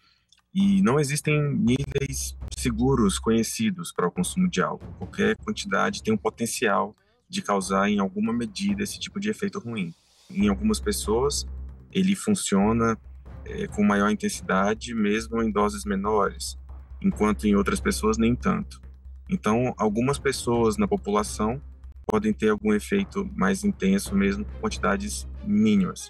E não existem níveis seguros conhecidos para o consumo de álcool. Qualquer quantidade tem um potencial de causar, em alguma medida, esse tipo de efeito ruim. Em algumas pessoas, ele funciona é, com maior intensidade, mesmo em doses menores, enquanto em outras pessoas nem tanto. Então, algumas pessoas na população podem ter algum efeito mais intenso, mesmo com quantidades mínimas.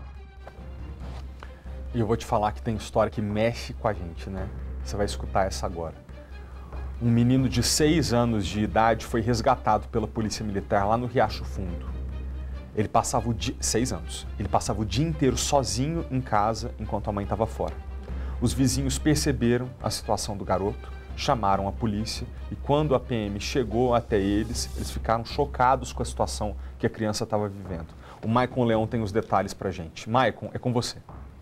E eu vou te falar que tem história que mexe com a gente, né? Você vai escutar essa agora. Um menino de seis anos de idade foi resgatado pela polícia militar lá no Riacho Fundo. Ele passava o dia... seis anos. Ele passava o dia inteiro sozinho em casa enquanto a mãe estava fora. Os vizinhos perceberam a situação do garoto, chamaram a polícia e quando a P M chegou até eles, eles ficaram chocados com a situação que a criança estava vivendo. O Maicon Leão tem os detalhes pra gente. Maicon, é com você.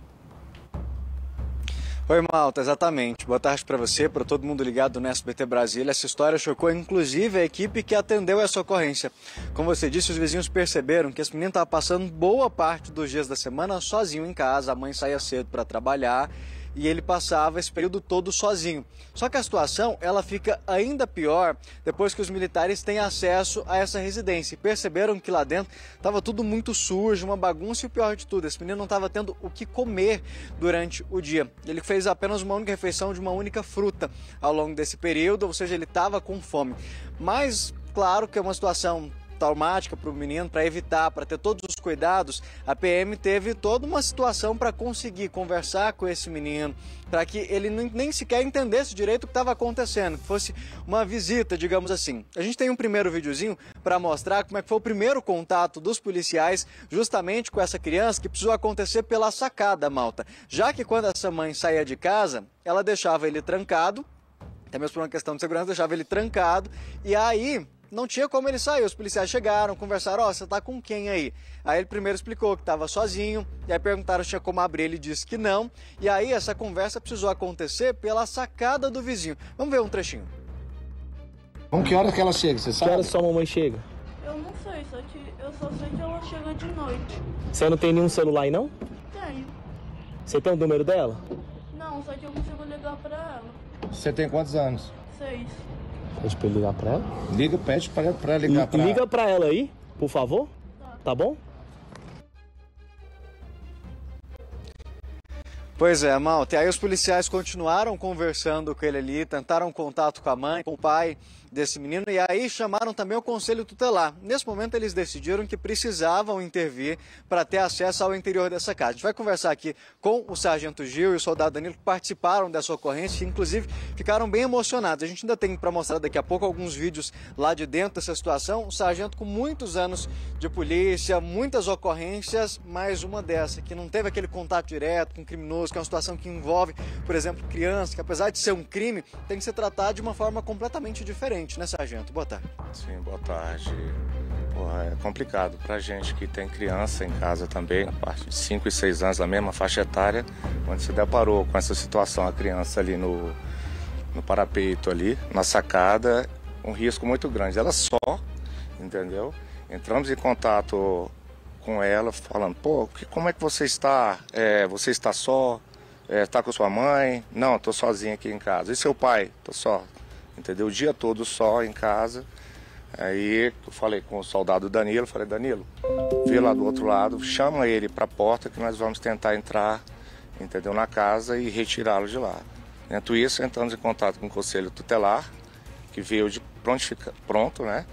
Oi, Malta, exatamente. Boa tarde para você, para todo mundo ligado no S B T Brasília. Essa história chocou inclusive a equipe que atendeu essa ocorrência. Como você disse, os vizinhos perceberam que esse menino estava passando boa parte dos dias da semana sozinho em casa. A mãe saía cedo para trabalhar e ele passava esse período todo sozinho. Só que a situação ela fica ainda pior depois que os militares têm acesso a essa residência. E perceberam que lá dentro estava tudo muito sujo, uma bagunça e o pior de tudo, esse menino não estava tendo o que comer durante o dia. Ele fez apenas uma única refeição de uma única fruta ao longo desse período, ou seja, ele estava com fome. Mas, claro que é uma situação traumática para o menino, para evitar, para ter todos os cuidados, a P M teve toda uma situação para conseguir conversar com esse menino, para que ele nem sequer entendesse direito o que estava acontecendo, que fosse uma visita, digamos assim. A gente tem um primeiro videozinho para mostrar como é que foi o primeiro contato dos policiais justamente com essa criança, que precisou acontecer pela sacada, Malta. Já que quando essa mãe saía de casa, ela deixava ele trancado, até mesmo por uma questão de segurança, deixava ele trancado, e aí não tinha como ele sair. Os policiais chegaram, conversaram, ó, oh, você tá com quem aí? Aí ele primeiro explicou que estava sozinho, e aí perguntaram se tinha como abrir, ele disse que não, e aí essa conversa precisou acontecer pela sacada do vizinho. Vamos ver um trechinho. Com que hora que ela chega, você sabe? Que hora sua mamãe chega? Eu não sei, só que eu só sei que ela chega de noite. Você não tem nenhum celular aí, não? Tenho. Você tem o número dela? Não, só que eu consigo ligar pra ela. Você tem quantos anos? Seis. Pede pra ele ligar pra ela? Liga, pede pra, pra ligar pra ela. Liga pra ela aí, por favor. Tá, tá bom? Pois é, Malta. E aí os policiais continuaram conversando com ele ali, tentaram contato com a mãe, com o pai desse menino, e aí chamaram também o conselho tutelar. Nesse momento eles decidiram que precisavam intervir para ter acesso ao interior dessa casa. A gente vai conversar aqui com o sargento Gil e o soldado Danilo, que participaram dessa ocorrência e inclusive ficaram bem emocionados. A gente ainda tem para mostrar daqui a pouco alguns vídeos lá de dentro dessa situação. O sargento com muitos anos de polícia, muitas ocorrências, mais uma dessa, que não teve aquele contato direto com o criminoso, que é uma situação que envolve, por exemplo, criança, que apesar de ser um crime, tem que ser tratado de uma forma completamente diferente, né, sargento? Boa tarde. Sim, boa tarde. Porra, é complicado pra gente que tem criança em casa também, na parte de cinco e seis anos, na mesma faixa etária, quando se deparou com essa situação, a criança ali no, no parapeito ali, na sacada, um risco muito grande. Ela só, entendeu? Entramos em contato com ela, falando, pô, que, como é que você está? É, você está só? Está é, com sua mãe? Não, estou sozinha aqui em casa. E seu pai? Estou só. Entendeu? O dia todo só em casa. Aí eu falei com o soldado Danilo, falei, Danilo, vê lá do outro lado, chama ele para a porta que nós vamos tentar entrar, entendeu, na casa e retirá-lo de lá. Dentro disso, entramos em contato com o Conselho Tutelar, que veio de pronto, pronto, né,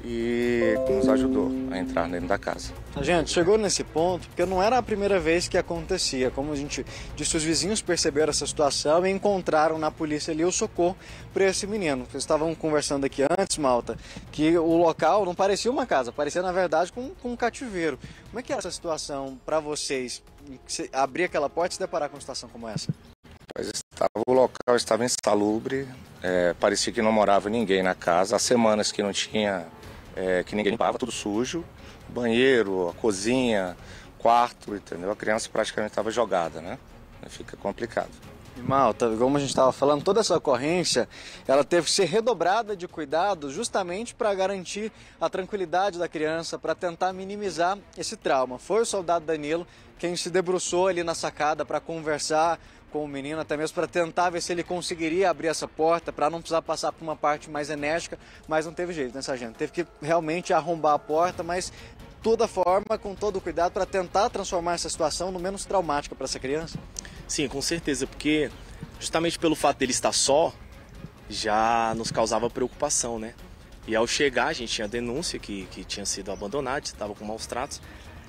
e nos ajudou a entrar dentro da casa. A gente chegou nesse ponto porque não era a primeira vez que acontecia. Como a gente disse, os vizinhos perceberam essa situação e encontraram na polícia ali o socorro para esse menino. Vocês estavam conversando aqui antes, Malta, que o local não parecia uma casa, parecia na verdade com, com um cativeiro. Como é que era essa situação para vocês? Você abrir aquela porta e se deparar com uma situação como essa? Pois estava, o local estava insalubre, é, parecia que não morava ninguém na casa. Há semanas que não tinha, é, que ninguém limpava, tudo sujo. Banheiro, a cozinha, quarto, entendeu? A criança praticamente estava jogada, né? Fica complicado. E Malta, como a gente estava falando, toda essa ocorrência, ela teve que ser redobrada de cuidado justamente para garantir a tranquilidade da criança, para tentar minimizar esse trauma. Foi o soldado Danilo quem se debruçou ali na sacada para conversar com o menino, até mesmo para tentar ver se ele conseguiria abrir essa porta, para não precisar passar por uma parte mais enérgica, mas não teve jeito, né, sargento? Teve que realmente arrombar a porta, mas toda forma, com todo o cuidado, para tentar transformar essa situação no menos traumática para essa criança? Sim, com certeza, porque justamente pelo fato dele estar só, já nos causava preocupação, né? E ao chegar, a gente tinha denúncia que, que tinha sido abandonado, estava com maus tratos,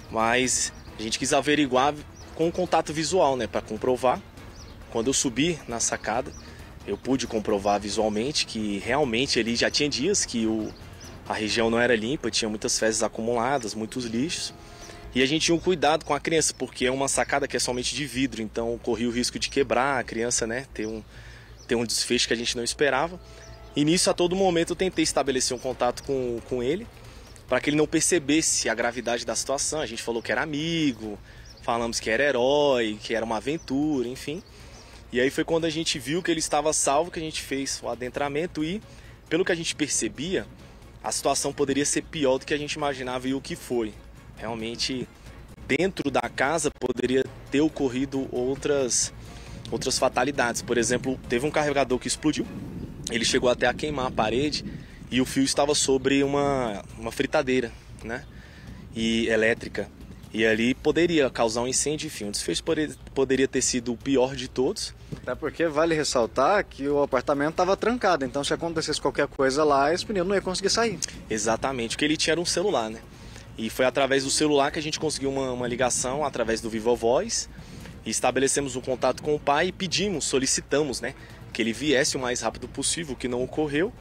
mas a gente quis averiguar com o contato visual, né, para comprovar. Quando eu subi na sacada, eu pude comprovar visualmente que realmente ali já tinha dias que o, a região não era limpa, tinha muitas fezes acumuladas, muitos lixos. E a gente tinha um cuidado com a criança, porque é uma sacada que é somente de vidro, então corria o risco de quebrar a criança, né, ter um, ter um desfecho que a gente não esperava. E nisso, a todo momento, eu tentei estabelecer um contato com, com ele, para que ele não percebesse a gravidade da situação. A gente falou que era amigo, falamos que era herói, que era uma aventura, enfim. E aí foi quando a gente viu que ele estava salvo que a gente fez o adentramento e, pelo que a gente percebia, a situação poderia ser pior do que a gente imaginava e o que foi. Realmente, dentro da casa poderia ter ocorrido outras, outras fatalidades. Por exemplo, teve um carregador que explodiu, ele chegou até a queimar a parede e o fio estava sobre uma, uma fritadeira, né? E elétrica. E ali poderia causar um incêndio, enfim, o desfecho poderia, poderia ter sido o pior de todos. Até porque vale ressaltar que o apartamento estava trancado, então se acontecesse qualquer coisa lá, esse menino não ia conseguir sair. Exatamente, o que ele tinha era um celular, né? E foi através do celular que a gente conseguiu uma, uma ligação, através do Viva Voz, e estabelecemos um contato com o pai e pedimos, solicitamos, né, que ele viesse o mais rápido possível, o que não ocorreu.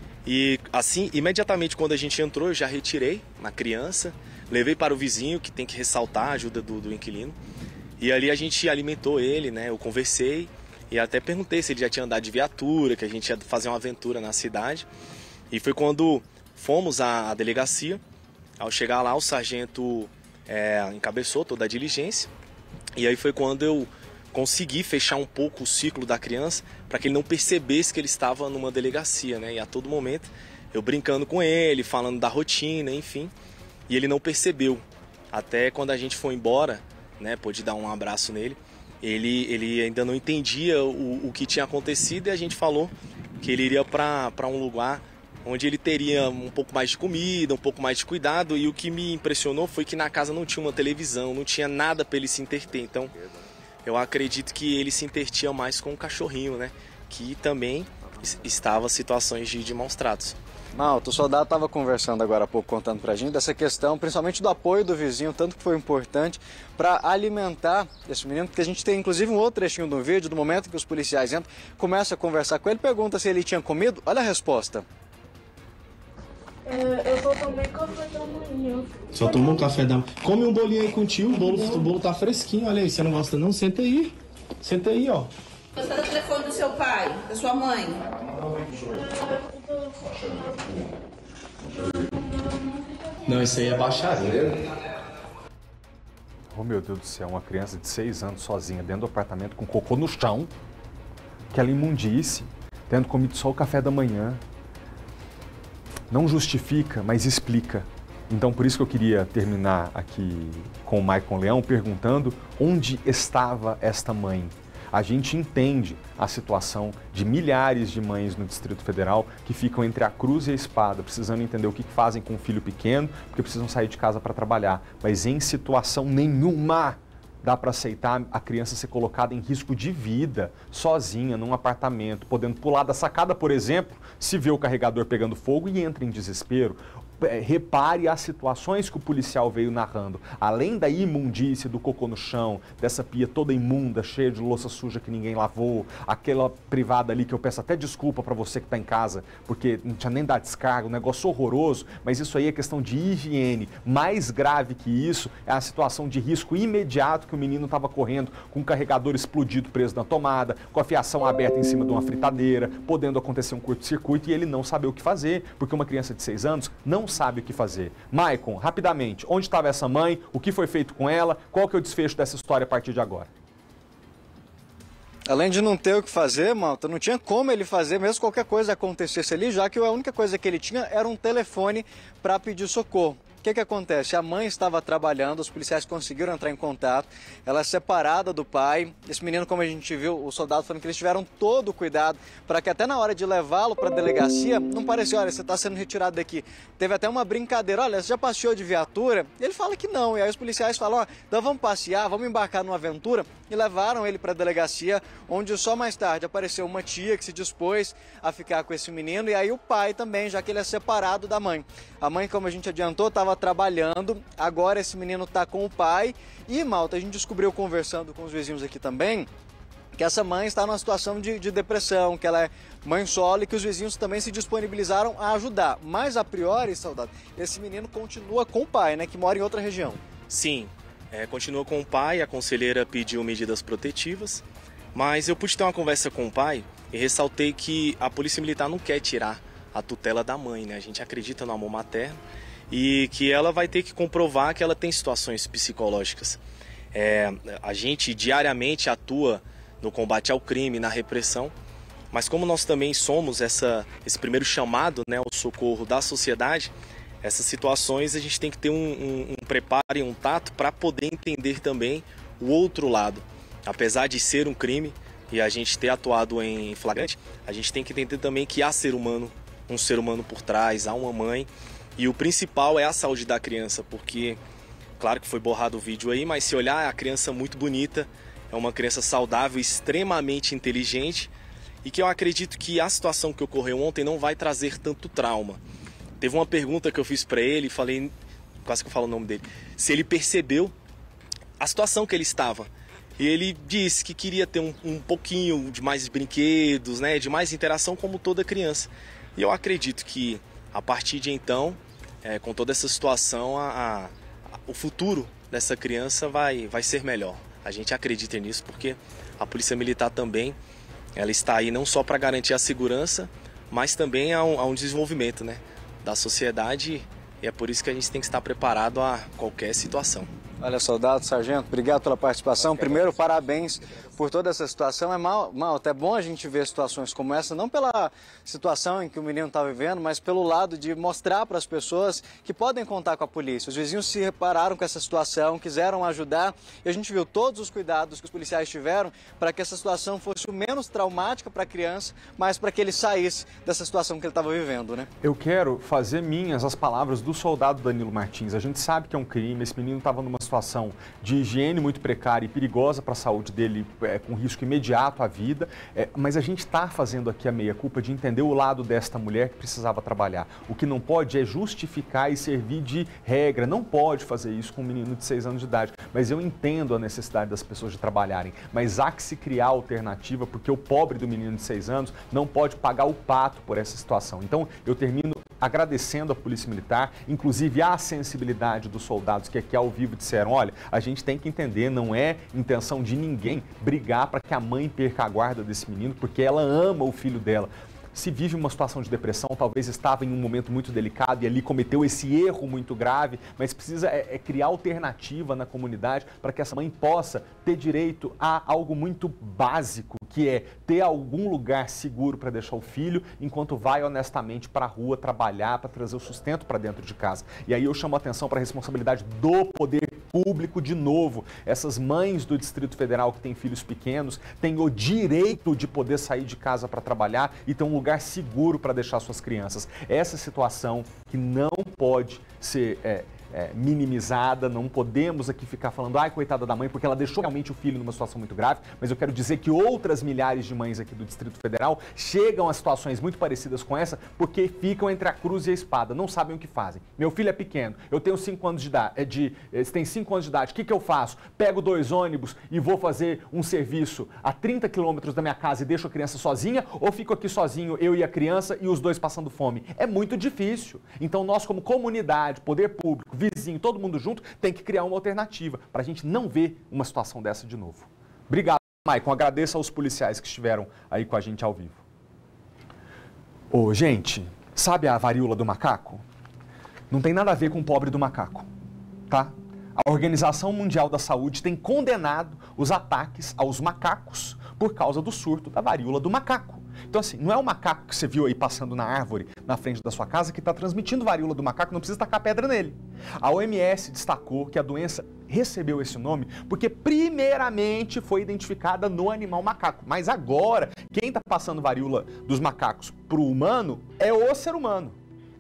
E assim, imediatamente quando a gente entrou, eu já retirei na criança, levei para o vizinho, que tem que ressaltar a ajuda do, do inquilino. E ali a gente alimentou ele, né? Eu conversei e até perguntei se ele já tinha andado de viatura, que a gente ia fazer uma aventura na cidade. E foi quando fomos à, à delegacia. Ao chegar lá, o sargento é, encabeçou toda a diligência. E aí foi quando eu consegui fechar um pouco o ciclo da criança para que ele não percebesse que ele estava numa delegacia, né? E a todo momento eu brincando com ele, falando da rotina, enfim. E ele não percebeu. Até quando a gente foi embora, né, pôde dar um abraço nele, ele, ele ainda não entendia o, o que tinha acontecido e a gente falou que ele iria para um lugar onde ele teria um pouco mais de comida, um pouco mais de cuidado. E o que me impressionou foi que na casa não tinha uma televisão, não tinha nada para ele se interter. Então, eu acredito que ele se intertia mais com o cachorrinho, né, que também estava em situações de, de maus tratos. Malta, o soldado estava conversando agora há pouco, contando pra gente dessa questão, principalmente do apoio do vizinho, tanto que foi importante para alimentar esse menino, porque a gente tem inclusive um outro trechinho do vídeo, do momento que os policiais entram, começam a conversar com ele, pergunta se ele tinha comido, olha a resposta. É, eu só tomei café da manhã. Só tomou um café da manhã? Come um bolinho aí com o tio, o bolo, o bolo tá fresquinho, olha aí, você não gosta não? Senta aí, senta aí, ó. Você tá no telefone do seu pai, da sua mãe? Não, isso aí é baixaria. Oh, meu Deus do céu, uma criança de seis anos sozinha dentro do apartamento com cocô no chão, aquela imundice, tendo comido só o café da manhã. Não justifica, mas explica. Então, por isso que eu queria terminar aqui com o Maicon Leão perguntando onde estava esta mãe. A gente entende a situação de milhares de mães no Distrito Federal que ficam entre a cruz e a espada, precisando entender o que fazem com um filho pequeno, porque precisam sair de casa para trabalhar. Mas em situação nenhuma dá para aceitar a criança ser colocada em risco de vida, sozinha, num apartamento, podendo pular da sacada, por exemplo, se vê o carregador pegando fogo e entra em desespero. Repare as situações que o policial veio narrando. Além da imundície, do cocô no chão, dessa pia toda imunda, cheia de louça suja que ninguém lavou, aquela privada ali que eu peço até desculpa para você que está em casa, porque não tinha nem dado descarga, um negócio horroroso, mas isso aí é questão de higiene. Mais grave que isso é a situação de risco imediato que o menino estava correndo, com o carregador explodido preso na tomada, com a fiação aberta em cima de uma fritadeira, podendo acontecer um curto-circuito e ele não saber o que fazer, porque uma criança de seis anos não sabe o que fazer. Maicon, rapidamente, onde estava essa mãe? O que foi feito com ela? Qual que é o desfecho dessa história a partir de agora? Além de não ter o que fazer, malta, não tinha como ele fazer mesmo qualquer coisa acontecesse ali, já que a única coisa que ele tinha era um telefone para pedir socorro. O que que acontece? A mãe estava trabalhando, os policiais conseguiram entrar em contato, ela é separada do pai. Esse menino, como a gente viu, o soldado falando que eles tiveram todo o cuidado para que até na hora de levá-lo para a delegacia, não parecia, olha, você está sendo retirado daqui. Teve até uma brincadeira, olha, você já passeou de viatura? Ele fala que não, e aí os policiais falam, ó, então vamos passear, vamos embarcar numa aventura, e levaram ele para a delegacia, onde só mais tarde apareceu uma tia que se dispôs a ficar com esse menino, e aí o pai também, já que ele é separado da mãe. A mãe, como a gente adiantou, estava trabalhando, agora esse menino está com o pai e, malta, a gente descobriu conversando com os vizinhos aqui também que essa mãe está numa situação de, de depressão, que ela é mãe solo e que os vizinhos também se disponibilizaram a ajudar. Mas, a priori, Saudade, esse menino continua com o pai, né, que mora em outra região. Sim, é, continua com o pai, a conselheira pediu medidas protetivas, mas eu pude ter uma conversa com o pai e ressaltei que a Polícia Militar não quer tirar a tutela da mãe, né? A gente acredita no amor materno e que ela vai ter que comprovar que ela tem situações psicológicas. É, a gente diariamente atua no combate ao crime, na repressão, mas como nós também somos essa, esse primeiro chamado, né, ao socorro da sociedade, essas situações a gente tem que ter um, um, um preparo e um tato para poder entender também o outro lado. Apesar de ser um crime e a gente ter atuado em flagrante, a gente tem que entender também que há ser humano, um ser humano por trás, há uma mãe. E o principal é a saúde da criança, porque, claro que foi borrado o vídeo aí, mas se olhar, é a criança muito bonita, é uma criança saudável, extremamente inteligente, e que eu acredito que a situação que ocorreu ontem não vai trazer tanto trauma. Teve uma pergunta que eu fiz para ele, falei, quase que eu falo o nome dele, se ele percebeu a situação que ele estava. E ele disse que queria ter um, um pouquinho de mais brinquedos, né, de mais interação como toda criança. E eu acredito que, a partir de então, é, com toda essa situação, a, a, o futuro dessa criança vai, vai ser melhor. A gente acredita nisso porque a Polícia Militar também ela está aí não só para garantir a segurança, mas também a um, a um desenvolvimento, né, da sociedade. E é por isso que a gente tem que estar preparado a qualquer situação. Olha, soldado, sargento, obrigado pela participação. Primeiro, parabéns por toda essa situação. É mal, mal, é bom a gente ver situações como essa, não pela situação em que o menino está vivendo, mas pelo lado de mostrar para as pessoas que podem contar com a polícia. Os vizinhos se repararam com essa situação, quiseram ajudar e a gente viu todos os cuidados que os policiais tiveram para que essa situação fosse o menos traumática para a criança, mas para que ele saísse dessa situação que ele estava vivendo, né? Eu quero fazer minhas as palavras do soldado Danilo Martins. A gente sabe que é um crime, esse menino estava numa situação de higiene muito precária e perigosa para a saúde dele, é, com risco imediato à vida, é, mas a gente está fazendo aqui a meia-culpa de entender o lado desta mulher que precisava trabalhar. O que não pode é justificar e servir de regra, não pode fazer isso com um menino de seis anos de idade, mas eu entendo a necessidade das pessoas de trabalharem, mas há que se criar alternativa, porque o pobre do menino de seis anos não pode pagar o pato por essa situação. Então, eu termino agradecendo a Polícia Militar, inclusive a sensibilidade dos soldados que aqui ao vivo disseram, olha, a gente tem que entender, não é intenção de ninguém brigar para que a mãe perca a guarda desse menino, porque ela ama o filho dela. se vive uma situação de depressão, talvez estava em um momento muito delicado e ali cometeu esse erro muito grave, mas precisa é, é criar alternativa na comunidade para que essa mãe possa ter direito a algo muito básico, que é ter algum lugar seguro para deixar o filho, enquanto vai honestamente para a rua trabalhar, para trazer o sustento para dentro de casa. E aí eu chamo a atenção para a responsabilidade do poder público de novo. Essas mães do Distrito Federal que têm filhos pequenos têm o direito de poder sair de casa para trabalhar e ter um lugar seguro para deixar suas crianças. Essa situação que não pode ser é, é, minimizada, não podemos aqui ficar falando, ai, coitada da mãe, porque ela deixou realmente o filho numa situação muito grave, mas eu quero dizer que outras milhares de mães aqui do Distrito Federal chegam a situações muito parecidas com essa, porque ficam entre a cruz e a espada, não sabem o que fazem. Meu filho é pequeno, eu tenho cinco anos de idade, de, você tem cinco anos de idade, o que, que eu faço? Pego dois ônibus e vou fazer um serviço a trinta quilômetros da minha casa e deixo a criança sozinha, ou fico aqui sozinho, eu e a criança, e os dois passando fome? É muito difícil. Então nós, como comunidade, poder público, vizinho, todo mundo junto, tem que criar uma alternativa para a gente não ver uma situação dessa de novo. Obrigado, Maicon. Agradeço aos policiais que estiveram aí com a gente ao vivo. Ô, gente, sabe a varíola do macaco? Não tem nada a ver com o pobre do macaco, tá? A Organização Mundial da Saúde tem condenado os ataques aos macacos por causa do surto da varíola do macaco. Então, assim, não é o macaco que você viu aí passando na árvore, na frente da sua casa, que está transmitindo varíola do macaco, não precisa tacar pedra nele. A O M S destacou que a doença recebeu esse nome porque, primeiramente, foi identificada no animal macaco. Mas agora, quem está passando varíola dos macacos para o humano é o ser humano.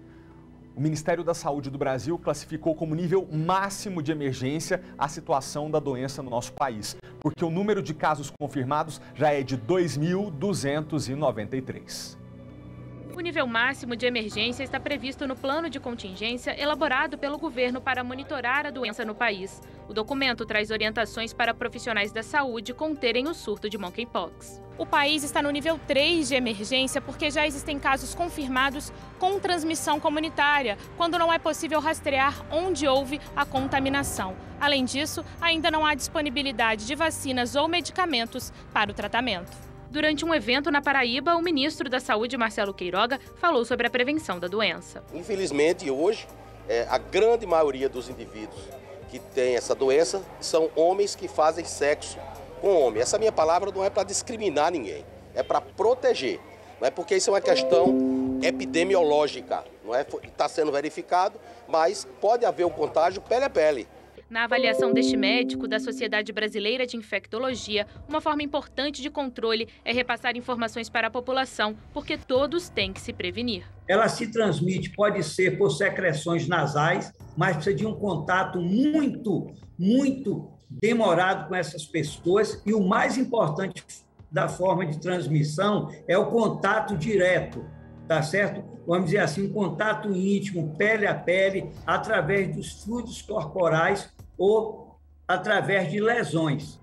O Ministério da Saúde do Brasil classificou como nível máximo de emergência a situação da doença no nosso país, porque o número de casos confirmados já é de dois mil duzentos e noventa e três. O nível máximo de emergência está previsto no plano de contingência elaborado pelo governo para monitorar a doença no país. O documento traz orientações para profissionais da saúde conterem o surto de monkeypox. O país está no nível três de emergência porque já existem casos confirmados com transmissão comunitária, quando não é possível rastrear onde houve a contaminação. Além disso, ainda não há disponibilidade de vacinas ou medicamentos para o tratamento. Durante um evento na Paraíba, o ministro da Saúde, Marcelo Queiroga, falou sobre a prevenção da doença. Infelizmente, hoje, é, a grande maioria dos indivíduos que tem essa doença são homens que fazem sexo com homem. Essa minha palavra não é para discriminar ninguém, é para proteger. Não é porque isso é uma questão epidemiológica, não é? Está sendo verificado, mas pode haver um contágio pele a pele. Na avaliação deste médico da Sociedade Brasileira de Infectologia, uma forma importante de controle é repassar informações para a população, porque todos têm que se prevenir. Ela se transmite, pode ser por secreções nasais, mas precisa de um contato muito, muito demorado com essas pessoas. E o mais importante da forma de transmissão é o contato direto, tá certo? Vamos dizer assim, um contato íntimo, pele a pele, através dos fluidos corporais ou através de lesões.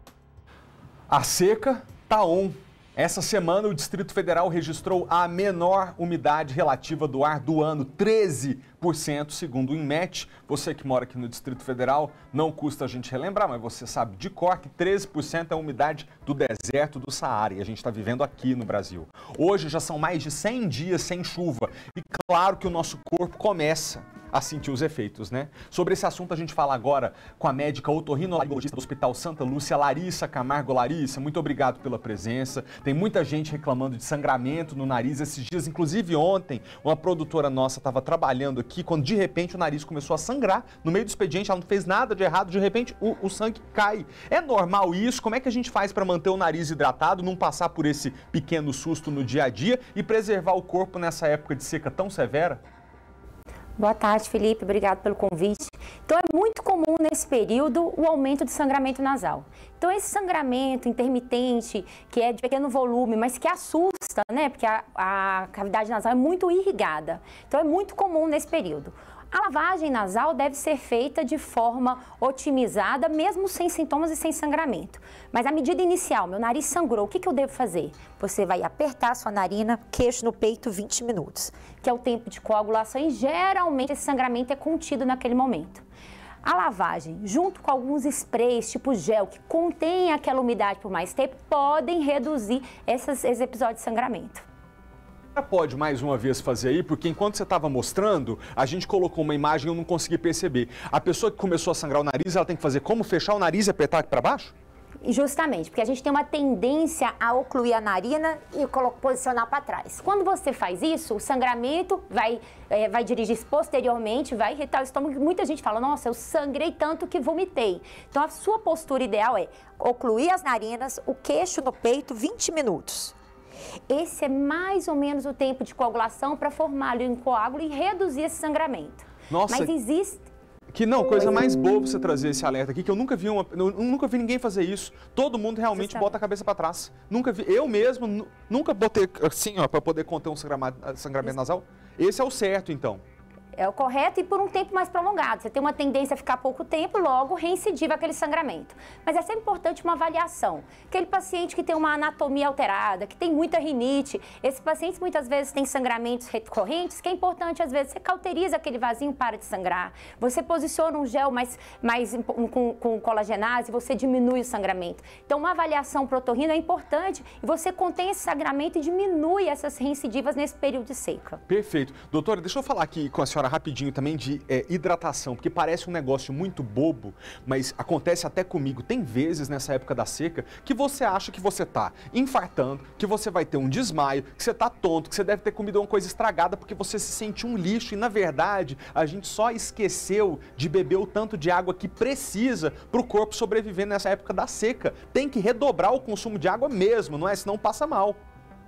A seca tá on. Essa semana o Distrito Federal registrou a menor umidade relativa do ar do ano, treze por cento, segundo o INMET. Você que mora aqui no Distrito Federal, não custa a gente relembrar, mas você sabe de cor que treze por cento é a umidade do deserto do Saara e a gente está vivendo aqui no Brasil. Hoje já são mais de cem dias sem chuva e claro que o nosso corpo começa a sentir os efeitos, né? Sobre esse assunto a gente fala agora com a médica otorrinolaringologista do Hospital Santa Lúcia, Larissa Camargo. Larissa, muito obrigado pela presença. Tem muita gente reclamando de sangramento no nariz esses dias, inclusive ontem uma produtora nossa estava trabalhando aqui quando de repente o nariz começou a sangrar no meio do expediente, ela não fez nada de errado, de repente o, o sangue cai. É normal isso? Como é que a gente faz para manter o nariz hidratado, não passar por esse pequeno susto no dia a dia e preservar o corpo nessa época de seca tão severa? Boa tarde, Felipe. Obrigado pelo convite. Então, é muito comum nesse período o aumento de sangramento nasal. Então, esse sangramento intermitente, que é de pequeno volume, mas que assusta, né? Porque a, a cavidade nasal é muito irrigada. Então, é muito comum nesse período. A lavagem nasal deve ser feita de forma otimizada, mesmo sem sintomas e sem sangramento. Mas a medida inicial, meu nariz sangrou, o que, que eu devo fazer? Você vai apertar a sua narina, queixo no peito, vinte minutos, que é o tempo de coagulação e geralmente esse sangramento é contido naquele momento. A lavagem, junto com alguns sprays tipo gel, que contém aquela umidade por mais tempo, podem reduzir esses, esses episódios de sangramento. Pode mais uma vez fazer aí, porque enquanto você estava mostrando, a gente colocou uma imagem e eu não consegui perceber. A pessoa que começou a sangrar o nariz, ela tem que fazer como? Fechar o nariz e apertar aqui para baixo? Justamente, porque a gente tem uma tendência a ocluir a narina e posicionar para trás. Quando você faz isso, o sangramento vai, é, vai dirigir posteriormente, vai irritar o estômago. Muita gente fala, nossa, eu sangrei tanto que vomitei. Então, a sua postura ideal é ocluir as narinas, o queixo no peito, vinte minutos. Esse é mais ou menos o tempo de coagulação para formar ali um coágulo e reduzir esse sangramento. Nossa, mas existe... Que não, coisa mais boa você trazer esse alerta aqui, que eu nunca vi, uma, eu nunca vi ninguém fazer isso. Todo mundo realmente Justamente. bota a cabeça para trás. Nunca vi, eu mesmo nunca botei assim, ó, para poder conter um sangramento, sangramento nasal. Esse é o certo, então. É o correto e por um tempo mais prolongado. Você tem uma tendência a ficar pouco tempo, logo reincidiva aquele sangramento. Mas é sempre importante uma avaliação. Aquele paciente que tem uma anatomia alterada, que tem muita rinite, esses pacientes muitas vezes têm sangramentos recorrentes, que é importante, às vezes, você cauteriza aquele vasinho, para de sangrar. Você posiciona um gel mais, mais com, com colagenase, você diminui o sangramento. Então, uma avaliação pro otorrino é importante e você contém esse sangramento e diminui essas reincidivas nesse período de seca. Perfeito. Doutora, deixa eu falar aqui com a senhora rapidinho também de é, hidratação, porque parece um negócio muito bobo, mas acontece até comigo. Tem vezes nessa época da seca que você acha que você tá infartando, que você vai ter um desmaio, que você tá tonto, que você deve ter comido uma coisa estragada porque você se sente um lixo e, na verdade, a gente só esqueceu de beber o tanto de água que precisa para o corpo sobreviver nessa época da seca. Tem que redobrar o consumo de água mesmo, não é? Senão passa mal.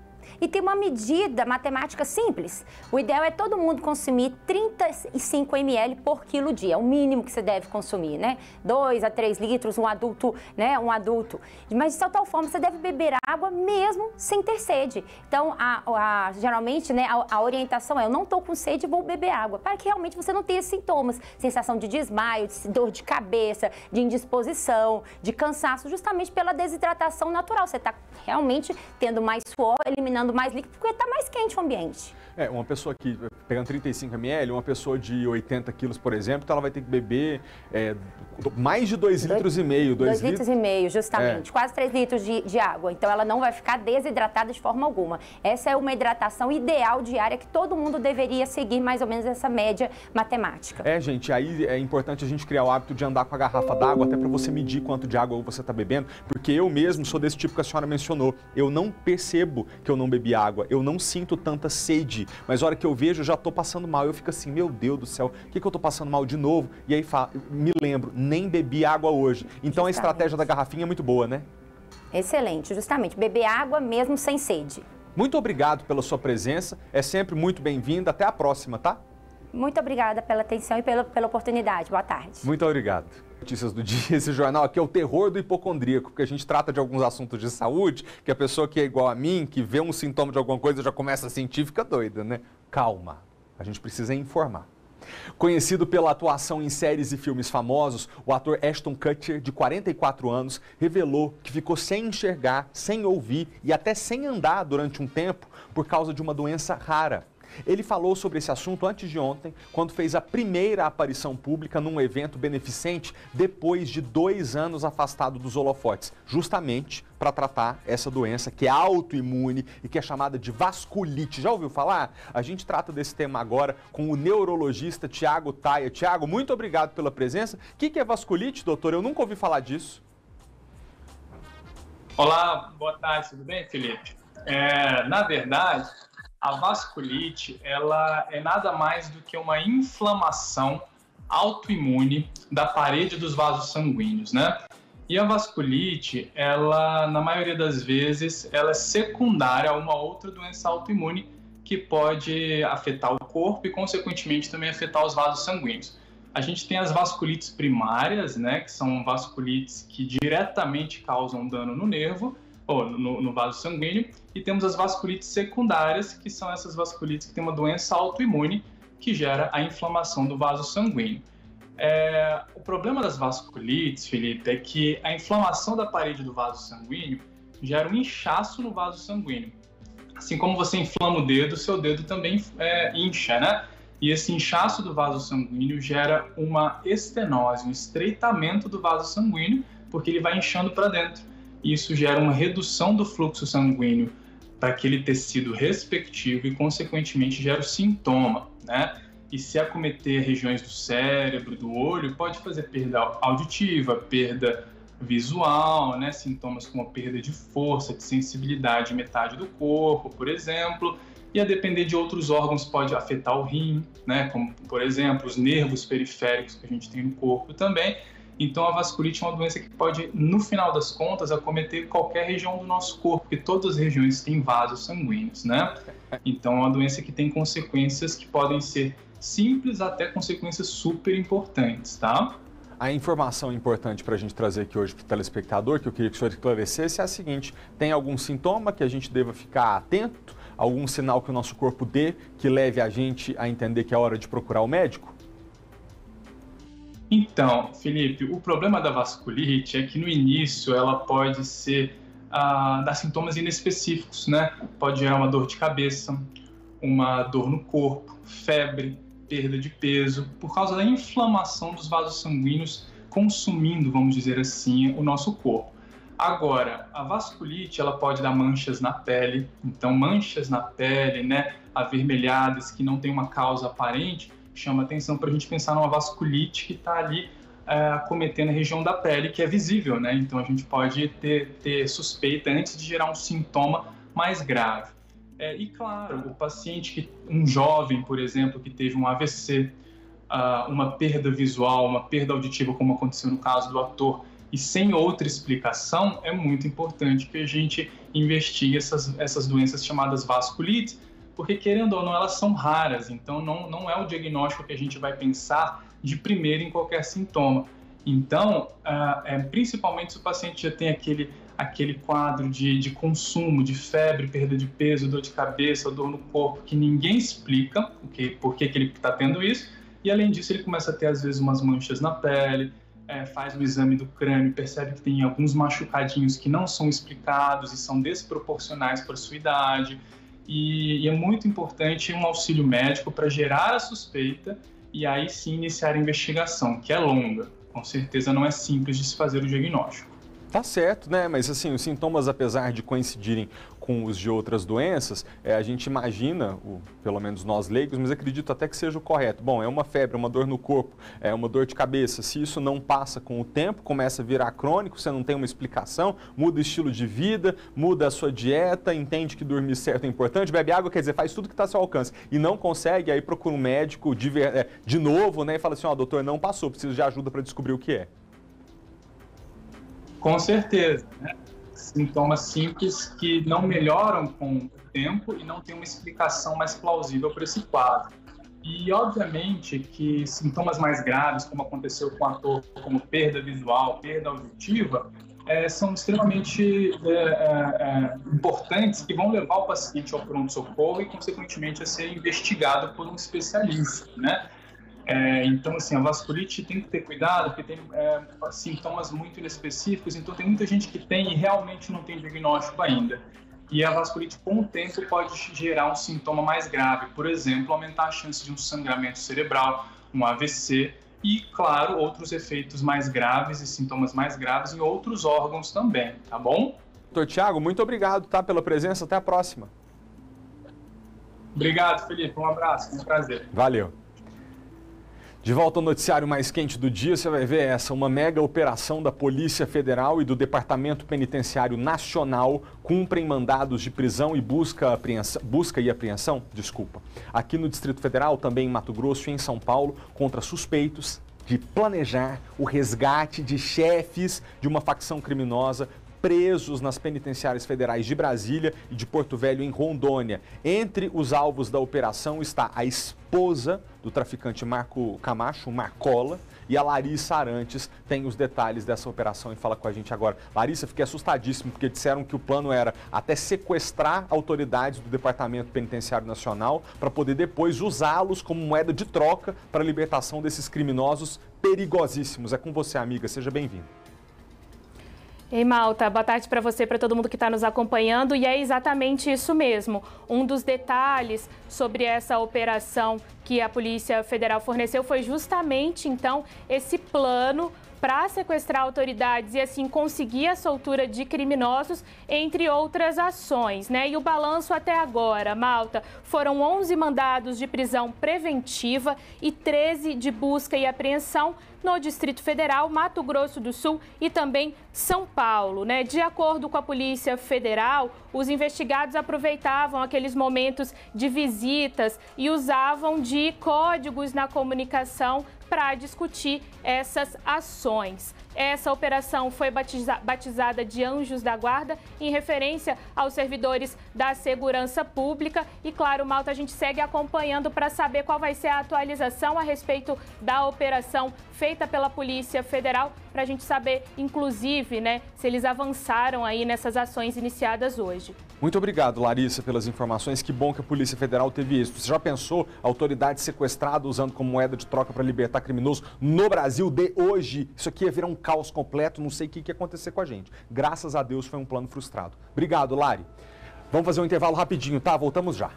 E tem uma medida matemática simples. O ideal é todo mundo consumir trinta e cinco mililitros por quilo dia. É o mínimo que você deve consumir, né? dois a três litros, um adulto, né? Um adulto. Mas de tal forma, você deve beber água mesmo sem ter sede. Então, a, a, geralmente, né, a, a orientação é, eu não estou com sede, vou beber água. Para que realmente você não tenha sintomas. Sensação de desmaio, de dor de cabeça, de indisposição, de cansaço, justamente pela desidratação natural. Você está realmente tendo mais suor, eliminando mais líquido, porque está mais quente o ambiente. É, uma pessoa que, pegando trinta e cinco mililitros, uma pessoa de oitenta quilos, por exemplo, então ela vai ter que beber é, mais de dois litros e meio. dois litros e meio, justamente. É. Quase três litros de, de água. Então ela não vai ficar desidratada de forma alguma. Essa é uma hidratação ideal diária que todo mundo deveria seguir mais ou menos essa média matemática. É, gente, aí é importante a gente criar o hábito de andar com a garrafa d'água, até para você medir quanto de água você está bebendo, porque eu mesmo sou desse tipo que a senhora mencionou. Eu não percebo que eu não bebi água, eu não sinto tanta sede. Mas a hora que eu vejo, eu já tô passando mal. Eu fico assim, meu Deus do céu, o que, que eu tô passando mal de novo? E aí me lembro, nem bebi água hoje. Então justamente. A estratégia da garrafinha é muito boa, né? Excelente, justamente. Beber água mesmo sem sede. Muito obrigado pela sua presença. É sempre muito bem-vinda. Até a próxima, tá? Muito obrigada pela atenção e pela, pela oportunidade. Boa tarde. Muito obrigado. Notícias do dia, esse jornal aqui é o terror do hipocondríaco, porque a gente trata de alguns assuntos de saúde, que a pessoa que é igual a mim, que vê um sintoma de alguma coisa já começa a sentir, fica doida, né? Calma, a gente precisa informar. Conhecido pela atuação em séries e filmes famosos, o ator Ashton Kutcher, de quarenta e quatro anos, revelou que ficou sem enxergar, sem ouvir e até sem andar durante um tempo por causa de uma doença rara. Ele falou sobre esse assunto antes de ontem, quando fez a primeira aparição pública num evento beneficente depois de dois anos afastado dos holofotes, justamente para tratar essa doença que é autoimune e que é chamada de vasculite. Já ouviu falar? A gente trata desse tema agora com o neurologista Tiago Taia. Tiago, muito obrigado pela presença. O que é vasculite, doutor? Eu nunca ouvi falar disso. Olá, boa tarde, tudo bem, Felipe? É, na verdade... A vasculite, ela é nada mais do que uma inflamação autoimune da parede dos vasos sanguíneos, né? E a vasculite, ela, na maioria das vezes, ela é secundária a uma outra doença autoimune que pode afetar o corpo e, consequentemente, também afetar os vasos sanguíneos. A gente tem as vasculites primárias, né? Que são vasculites que diretamente causam dano no nervo, ou no, no vaso sanguíneo, e temos as vasculites secundárias, que são essas vasculites que têm uma doença autoimune que gera a inflamação do vaso sanguíneo. É, o problema das vasculites, Felipe, é que a inflamação da parede do vaso sanguíneo gera um inchaço no vaso sanguíneo. Assim como você inflama o dedo, seu dedo também é, incha, né? E esse inchaço do vaso sanguíneo gera uma estenose, um estreitamento do vaso sanguíneo, porque ele vai inchando para dentro. Isso gera uma redução do fluxo sanguíneo para aquele tecido respectivo e, consequentemente, gera o sintoma, né? E se acometer regiões do cérebro, do olho, pode fazer perda auditiva, perda visual, né? Sintomas como a perda de força, de sensibilidade em metade do corpo, por exemplo. E a depender de outros órgãos pode afetar o rim, né? Como, por exemplo, os nervos periféricos que a gente tem no corpo também. Então, a vasculite é uma doença que pode, no final das contas, acometer qualquer região do nosso corpo, porque todas as regiões têm vasos sanguíneos, né? Então, é uma doença que tem consequências que podem ser simples até consequências super importantes, tá? A informação importante para a gente trazer aqui hoje para o telespectador, que eu queria que o senhor esclarecesse, é a seguinte: tem algum sintoma que a gente deva ficar atento? Algum sinal que o nosso corpo dê que leve a gente a entender que é hora de procurar o médico? Então, Felipe, o problema da vasculite é que no início ela pode ser, ah, dar sintomas inespecíficos, né? Pode gerar uma dor de cabeça, uma dor no corpo, febre, perda de peso, por causa da inflamação dos vasos sanguíneos consumindo, vamos dizer assim, o nosso corpo. Agora, a vasculite, ela pode dar manchas na pele, então manchas na pele, né, avermelhadas, que não tem uma causa aparente, chama atenção para a gente pensar numa vasculite que está ali é, acometendo a região da pele, que é visível, né? Então a gente pode ter, ter suspeita antes de gerar um sintoma mais grave. É, e claro, o paciente, que, um jovem, por exemplo, que teve um A V C, uh, uma perda visual, uma perda auditiva, como aconteceu no caso do ator, e sem outra explicação, é muito importante que a gente investigue essas, essas doenças chamadas vasculites, porque, querendo ou não, elas são raras, então não, não é o diagnóstico que a gente vai pensar de primeiro em qualquer sintoma. Então, uh, é, principalmente se o paciente já tem aquele, aquele quadro de, de consumo, de febre, perda de peso, dor de cabeça, dor no corpo, que ninguém explica o que, por que, que ele está tendo isso, e além disso ele começa a ter às vezes umas manchas na pele, é, faz o exame do crânio, percebe que tem alguns machucadinhos que não são explicados e são desproporcionais para a sua idade, e, e é muito importante um auxílio médico para gerar a suspeita e aí sim iniciar a investigação, que é longa. Com certeza não é simples de se fazer o diagnóstico. Tá certo, né? Mas assim, os sintomas, apesar de coincidirem com os de outras doenças, é, a gente imagina, o, pelo menos nós leigos, mas acredito até que seja o correto. Bom, é uma febre, uma dor no corpo, é uma dor de cabeça. Se isso não passa com o tempo, começa a virar crônico, você não tem uma explicação, muda o estilo de vida, muda a sua dieta, entende que dormir certo é importante, bebe água, quer dizer, faz tudo que está ao seu alcance e não consegue, aí procura um médico de, é, de novo, né? E fala assim, ó, oh, doutor, não passou, preciso de ajuda para descobrir o que é. Com certeza, né? Sintomas simples que não melhoram com o tempo e não tem uma explicação mais plausível para esse quadro. E, obviamente, que sintomas mais graves, como aconteceu com o ator, como perda visual, perda auditiva, é, são extremamente é, é, importantes, que vão levar o paciente ao pronto-socorro e, consequentemente, a ser investigado por um especialista, né? É, então, assim, a vasculite tem que ter cuidado, porque tem é, sintomas muito inespecíficos, então tem muita gente que tem e realmente não tem diagnóstico ainda. E a vasculite, com o tempo, pode gerar um sintoma mais grave, por exemplo, aumentar a chance de um sangramento cerebral, um A V C e, claro, outros efeitos mais graves e sintomas mais graves em outros órgãos também, tá bom? doutor Tiago, muito obrigado, tá, pela presença, até a próxima. Obrigado, Felipe, um abraço, foi um prazer. Valeu. De volta ao noticiário mais quente do dia, você vai ver essa, uma mega operação da Polícia Federal e do Departamento Penitenciário Nacional cumprem mandados de prisão e busca, apreensão, busca e apreensão, desculpa, aqui no Distrito Federal, também em Mato Grosso e em São Paulo, contra suspeitos de planejar o resgate de chefes de uma facção criminosa presos nas penitenciárias federais de Brasília e de Porto Velho, em Rondônia. Entre os alvos da operação está a esposa do traficante Marco Camacho, Marcola, e a Larissa Arantes tem os detalhes dessa operação e fala com a gente agora. Larissa, fiquei assustadíssimo porque disseram que o plano era até sequestrar autoridades do Departamento Penitenciário Nacional para poder depois usá-los como moeda de troca para a libertação desses criminosos perigosíssimos. É com você, amiga. Seja bem-vinda. Ei, Malta, boa tarde para você, para todo mundo que está nos acompanhando, e é exatamente isso mesmo. Um dos detalhes sobre essa operação que a Polícia Federal forneceu foi justamente, então, esse plano para sequestrar autoridades e assim conseguir a soltura de criminosos, entre outras ações, né? E o balanço até agora, Malta, foram onze mandados de prisão preventiva e treze de busca e apreensão no Distrito Federal, Mato Grosso do Sul e também São Paulo, né? De acordo com a Polícia Federal, os investigados aproveitavam aqueles momentos de visitas e usavam de códigos na comunicação para discutir essas ações. Essa operação foi batiza- batizada de Anjos da Guarda, em referência aos servidores da segurança pública. E, claro, Malta, a gente segue acompanhando para saber qual vai ser a atualização a respeito da operação feita pela Polícia Federal, para a gente saber, inclusive, né, se eles avançaram aí nessas ações iniciadas hoje. Muito obrigado, Larissa, pelas informações. Que bom que a Polícia Federal teve isso. Você já pensou a autoridade sequestrada usando como moeda de troca para libertar criminoso no Brasil de hoje? Isso aqui ia virar um caos completo, não sei o que ia acontecer com a gente. Graças a Deus foi um plano frustrado. Obrigado, Lari. Vamos fazer um intervalo rapidinho, tá? Voltamos já.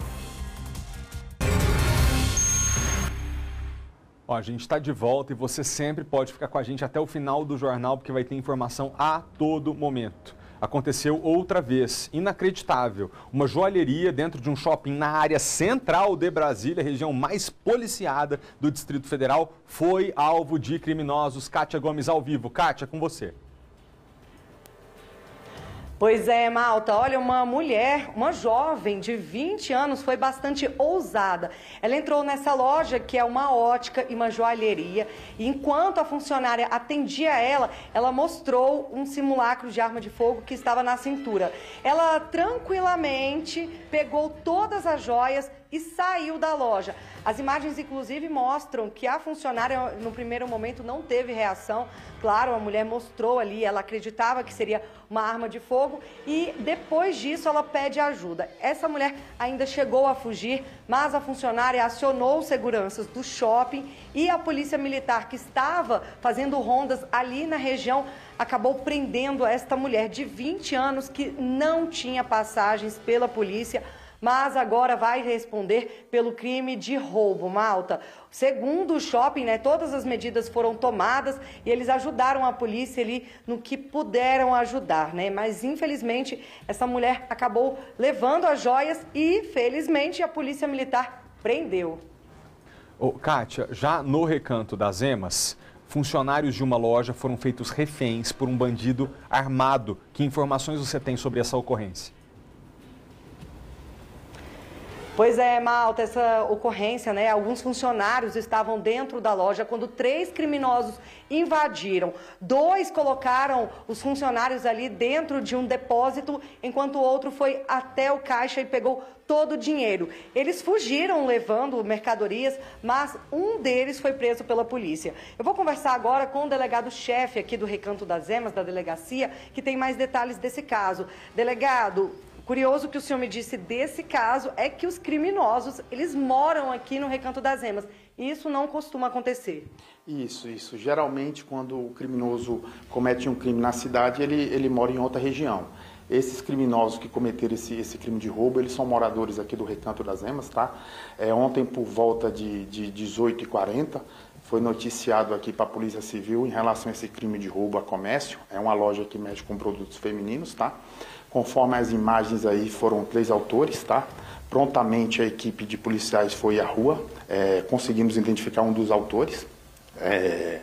Ó, a gente está de volta e você sempre pode ficar com a gente até o final do jornal, porque vai ter informação a todo momento. Aconteceu outra vez, inacreditável. Uma joalheria dentro de um shopping na área central de Brasília, região mais policiada do Distrito Federal, foi alvo de criminosos. Kátia Gomes ao vivo. Kátia, com você. Pois é, Malta, olha, uma mulher, uma jovem de vinte anos, foi bastante ousada. Ela entrou nessa loja, que é uma ótica e uma joalheria, e enquanto a funcionária atendia ela, ela mostrou um simulacro de arma de fogo que estava na cintura. Ela tranquilamente pegou todas as joias e saiu da loja. As imagens, inclusive, mostram que a funcionária, no primeiro momento, não teve reação. Claro, a mulher mostrou ali, ela acreditava que seria uma arma de fogo e, depois disso, ela pede ajuda. Essa mulher ainda chegou a fugir, mas a funcionária acionou os seguranças do shopping e a polícia militar, que estava fazendo rondas ali na região, acabou prendendo esta mulher de vinte anos que não tinha passagens pela polícia, mas agora vai responder pelo crime de roubo, Malta. Segundo o shopping, né, todas as medidas foram tomadas e eles ajudaram a polícia ali no que puderam ajudar, né? Mas, infelizmente, essa mulher acabou levando as joias e, felizmente, a polícia militar prendeu. Ô, Kátia, já no Recanto das Emas, funcionários de uma loja foram feitos reféns por um bandido armado. Que informações você tem sobre essa ocorrência? Pois é, Malta, essa ocorrência, né? Alguns funcionários estavam dentro da loja quando três criminosos invadiram. Dois colocaram os funcionários ali dentro de um depósito, enquanto o outro foi até o caixa e pegou todo o dinheiro. Eles fugiram levando mercadorias, mas um deles foi preso pela polícia. Eu vou conversar agora com o delegado-chefe aqui do Recanto das Emas, da delegacia, que tem mais detalhes desse caso. Delegado, curioso que o senhor me disse desse caso é que os criminosos, eles moram aqui no Recanto das Emas. E isso não costuma acontecer. Isso, isso. Geralmente, quando o criminoso comete um crime na cidade, ele, ele mora em outra região. Esses criminosos que cometeram esse, esse crime de roubo, eles são moradores aqui do Recanto das Emas, tá? É, ontem, por volta de, de dezoito e quarenta, foi noticiado aqui para a Polícia Civil em relação a esse crime de roubo a comércio. É uma loja que mexe com produtos femininos, tá? Conforme as imagens aí, foram três autores, tá? Prontamente a equipe de policiais foi à rua, é, conseguimos identificar um dos autores. É,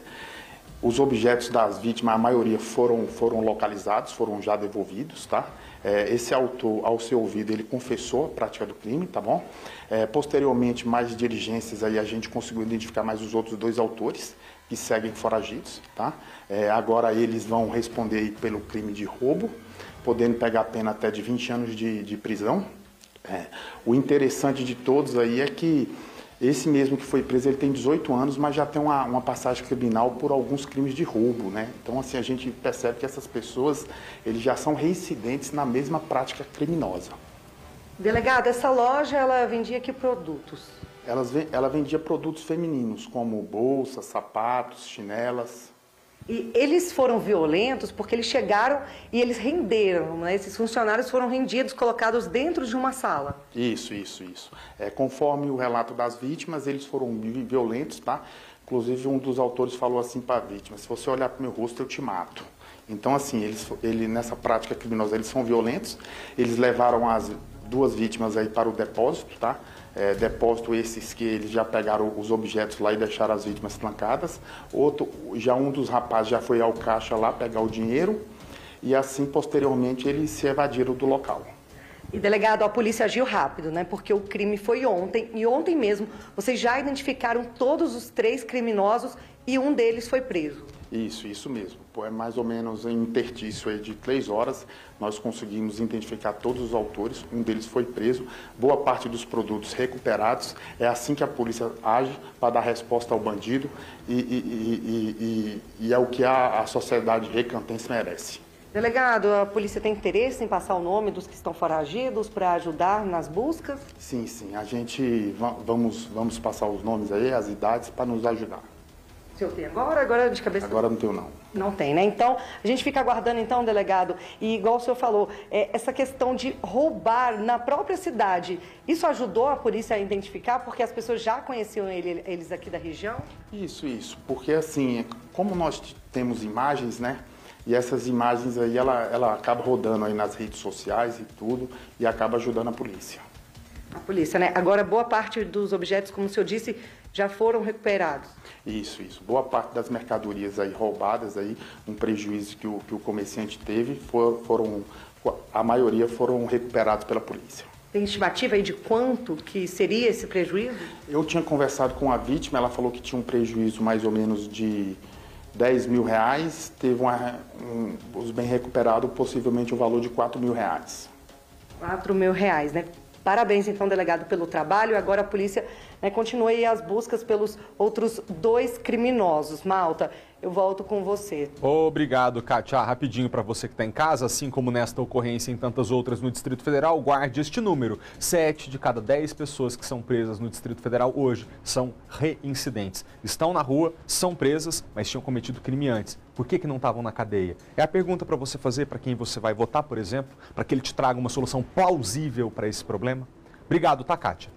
os objetos das vítimas, a maioria foram, foram localizados, foram já devolvidos, tá? É, esse autor, ao ser ouvido, ele confessou a prática do crime, tá bom? É, posteriormente, mais diligências aí, a gente conseguiu identificar mais os outros dois autores, que seguem foragidos, tá? É, agora eles vão responder aí pelo crime de roubo, podendo pegar pena até de vinte anos de, de prisão. É, o interessante de todos aí é que esse mesmo que foi preso, ele tem dezoito anos, mas já tem uma, uma passagem criminal por alguns crimes de roubo, né? Então, assim, a gente percebe que essas pessoas, eles já são reincidentes na mesma prática criminosa. Delegado, essa loja, ela vendia que produtos? Elas, ela vendia produtos femininos, como bolsas, sapatos, chinelas. E eles foram violentos porque eles chegaram e eles renderam, né? Esses funcionários foram rendidos, colocados dentro de uma sala. Isso, isso, isso. É, conforme o relato das vítimas, eles foram violentos, tá? Inclusive, um dos autores falou assim para a vítima: se você olhar para o meu rosto, eu te mato. Então, assim, eles, ele, nessa prática criminosa, eles são violentos. Eles levaram as duas vítimas aí para o depósito, tá? É, depósito esses que eles já pegaram os objetos lá e deixaram as vítimas trancadas. Outro, já um dos rapazes já foi ao caixa lá pegar o dinheiro e assim, posteriormente, eles se evadiram do local. E, delegado, a polícia agiu rápido, né? Porque o crime foi ontem e ontem mesmo vocês já identificaram todos os três criminosos e um deles foi preso. Isso, isso mesmo. É mais ou menos em interstício aí de três horas, nós conseguimos identificar todos os autores, um deles foi preso, boa parte dos produtos recuperados. É assim que a polícia age para dar resposta ao bandido e, e, e, e, e é o que a, a sociedade recantense merece. Delegado, a polícia tem interesse em passar o nome dos que estão foragidos para ajudar nas buscas? Sim, sim. A gente vamos, vamos passar os nomes aí, as idades, para nos ajudar. O senhor tem agora? Agora de cabeça? Agora não tenho, não. Não tem, né? Então, a gente fica aguardando, então, delegado. E, igual o senhor falou, é, essa questão de roubar na própria cidade, isso ajudou a polícia a identificar? Porque as pessoas já conheciam ele, eles aqui da região? Isso, isso. Porque, assim, como nós temos imagens, né? E essas imagens aí, ela, ela acaba rodando aí nas redes sociais e tudo, e acaba ajudando a polícia. A polícia, né? Agora, boa parte dos objetos, como o senhor disse, já foram recuperados. Isso, isso. Boa parte das mercadorias aí roubadas, aí, um prejuízo que o, que o comerciante teve, for, foram, a maioria foram recuperados pela polícia. Tem estimativa aí de quanto que seria esse prejuízo? Eu tinha conversado com a vítima, ela falou que tinha um prejuízo mais ou menos de dez mil reais, teve uma, um, os bem recuperados, possivelmente o valor de quatro mil reais. quatro mil reais, né? Parabéns, então, delegado, pelo trabalho. Agora a polícia, né, continua aí as buscas pelos outros dois criminosos. Malta, eu volto com você. Obrigado, Kátia. Rapidinho para você que está em casa, assim como nesta ocorrência e em tantas outras no Distrito Federal, guarde este número. Sete de cada dez pessoas que são presas no Distrito Federal hoje são reincidentes. Estão na rua, são presas, mas tinham cometido crime antes. Por que que não estavam na cadeia? É a pergunta para você fazer para quem você vai votar, por exemplo, para que ele te traga uma solução plausível para esse problema. Obrigado, tá, Kátia?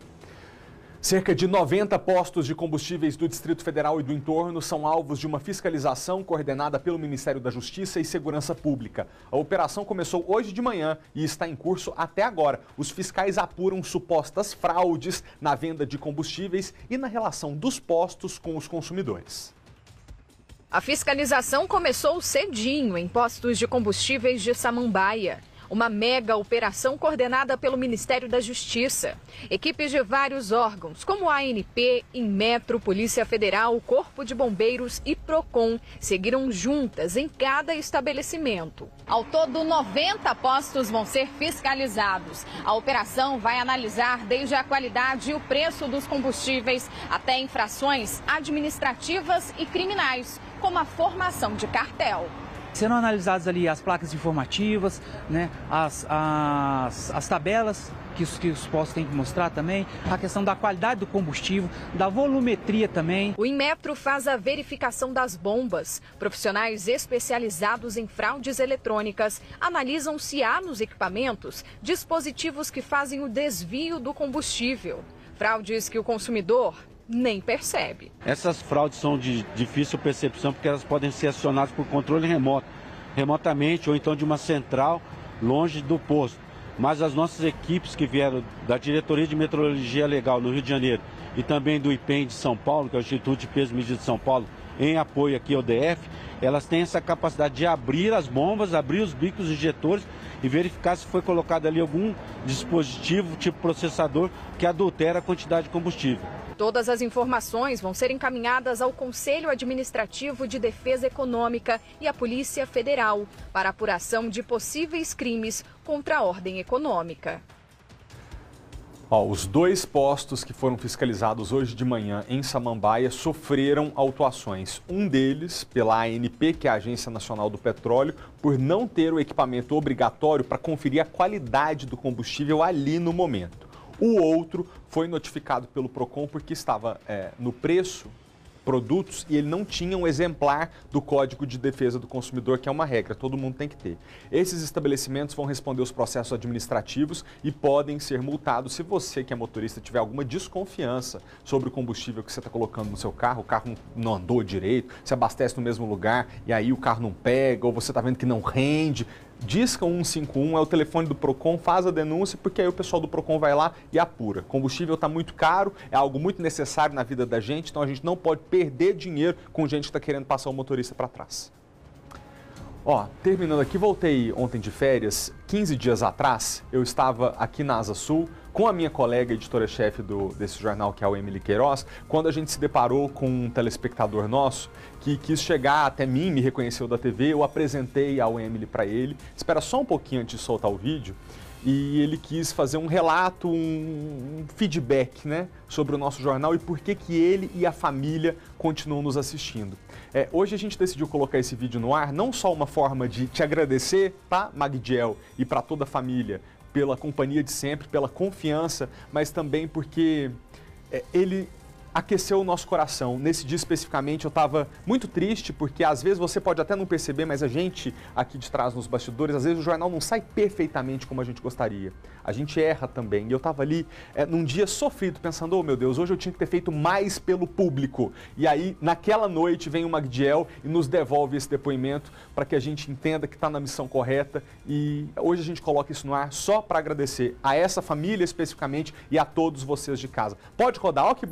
Cerca de noventa postos de combustíveis do Distrito Federal e do entorno são alvos de uma fiscalização coordenada pelo Ministério da Justiça e Segurança Pública. A operação começou hoje de manhã e está em curso até agora. Os fiscais apuram supostas fraudes na venda de combustíveis e na relação dos postos com os consumidores. A fiscalização começou cedinho em postos de combustíveis de Samambaia. Uma mega operação coordenada pelo Ministério da Justiça. Equipes de vários órgãos, como a ANP, Inmetro, Polícia Federal, Corpo de Bombeiros e Procon, seguiram juntas em cada estabelecimento. Ao todo, noventa postos vão ser fiscalizados. A operação vai analisar desde a qualidade e o preço dos combustíveis até infrações administrativas e criminais, como a formação de cartel. Serão analisadas ali as placas informativas, né, as, as, as tabelas que os, que os postos têm que mostrar também, a questão da qualidade do combustível, da volumetria também. O Inmetro faz a verificação das bombas. Profissionais especializados em fraudes eletrônicas analisam se há nos equipamentos dispositivos que fazem o desvio do combustível. Fraudes que o consumidor nem percebe. Essas fraudes são de difícil percepção porque elas podem ser acionadas por controle remoto, remotamente ou então de uma central longe do posto. Mas as nossas equipes que vieram da Diretoria de Metrologia Legal no Rio de Janeiro e também do I P E M de São Paulo, que é o Instituto de Peso e Medida de São Paulo, em apoio aqui ao D F, elas têm essa capacidade de abrir as bombas, abrir os bicos injetores e verificar se foi colocado ali algum dispositivo, tipo processador, que adultera a quantidade de combustível. Todas as informações vão ser encaminhadas ao Conselho Administrativo de Defesa Econômica e à Polícia Federal para apuração de possíveis crimes contra a ordem econômica. Ó, os dois postos que foram fiscalizados hoje de manhã em Samambaia sofreram autuações. Um deles pela A N P, que é a Agência Nacional do Petróleo, por não ter o equipamento obrigatório para conferir a qualidade do combustível ali no momento. O outro foi notificado pelo Procon porque estava é, no preço produtos e ele não tinha um exemplar do Código de Defesa do Consumidor, que é uma regra, todo mundo tem que ter. Esses estabelecimentos vão responder os processos administrativos e podem ser multados se você, que é motorista, tiver alguma desconfiança sobre o combustível que você está colocando no seu carro, o carro não andou direito, se abastece no mesmo lugar e aí o carro não pega, ou você está vendo que não rende. Disca um um cinco um, é o telefone do Procon, faz a denúncia, porque aí o pessoal do Procon vai lá e apura. Combustível está muito caro, é algo muito necessário na vida da gente, então a gente não pode perder dinheiro com gente que está querendo passar o motorista para trás. Ó, terminando aqui, voltei ontem de férias, quinze dias atrás, eu estava aqui na Asa Sul, com a minha colega editora-chefe desse jornal, que é a Emily Queiroz, quando a gente se deparou com um telespectador nosso que quis chegar até mim, me reconheceu da T V, eu apresentei a Emily para ele, espera só um pouquinho antes de soltar o vídeo, e ele quis fazer um relato, um feedback, né, sobre o nosso jornal e por que que ele e a família continuam nos assistindo. É, hoje a gente decidiu colocar esse vídeo no ar, não só uma forma de te agradecer, tá, Magdiel, e para toda a família, pela companhia de sempre, pela confiança, mas também porque é, ele aqueceu o nosso coração. Nesse dia especificamente eu estava muito triste, porque às vezes você pode até não perceber, mas a gente aqui de trás nos bastidores, às vezes o jornal não sai perfeitamente como a gente gostaria. A gente erra também. E eu estava ali é, num dia sofrido, pensando, oh meu Deus, hoje eu tinha que ter feito mais pelo público. E aí, naquela noite, vem o Magdiel e nos devolve esse depoimento para que a gente entenda que está na missão correta. E hoje a gente coloca isso no ar só para agradecer a essa família especificamente e a todos vocês de casa. Pode rodar, ó que...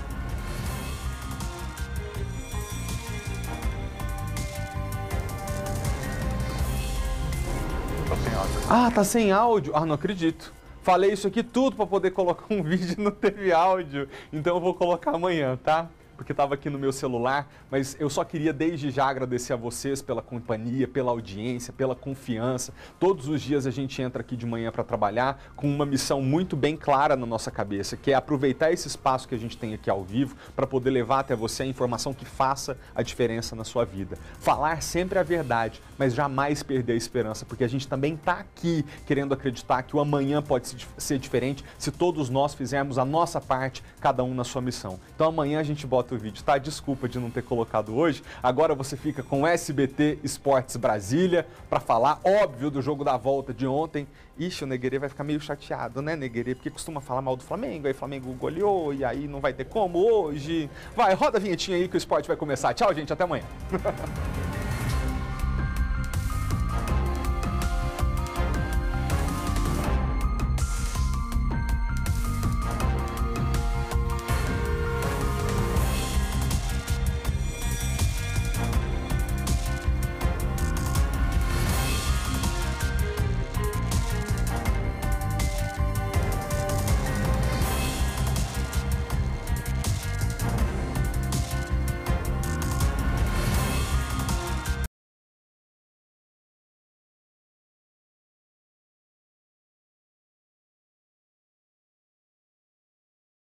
Ah, tá sem áudio? Ah, não acredito. Falei isso aqui tudo para poder colocar um vídeo e não teve áudio. Então eu vou colocar amanhã, tá? Porque estava aqui no meu celular, mas eu só queria desde já agradecer a vocês pela companhia, pela audiência, pela confiança. Todos os dias a gente entra aqui de manhã para trabalhar com uma missão muito bem clara na nossa cabeça, que é aproveitar esse espaço que a gente tem aqui ao vivo para poder levar até você a informação que faça a diferença na sua vida. Falar sempre a verdade, mas jamais perder a esperança, porque a gente também está aqui querendo acreditar que o amanhã pode ser diferente se todos nós fizermos a nossa parte, cada um na sua missão. Então amanhã a gente bota o vídeo, tá? Desculpa de não ter colocado hoje. Agora você fica com S B T Esportes Brasília para falar, óbvio, do jogo da volta de ontem. Ixi, o Neguerê vai ficar meio chateado, né, Neguerê? Porque costuma falar mal do Flamengo, aí o Flamengo goleou e aí não vai ter como hoje. Vai, roda a vinhetinha aí que o esporte vai começar. Tchau, gente, até amanhã.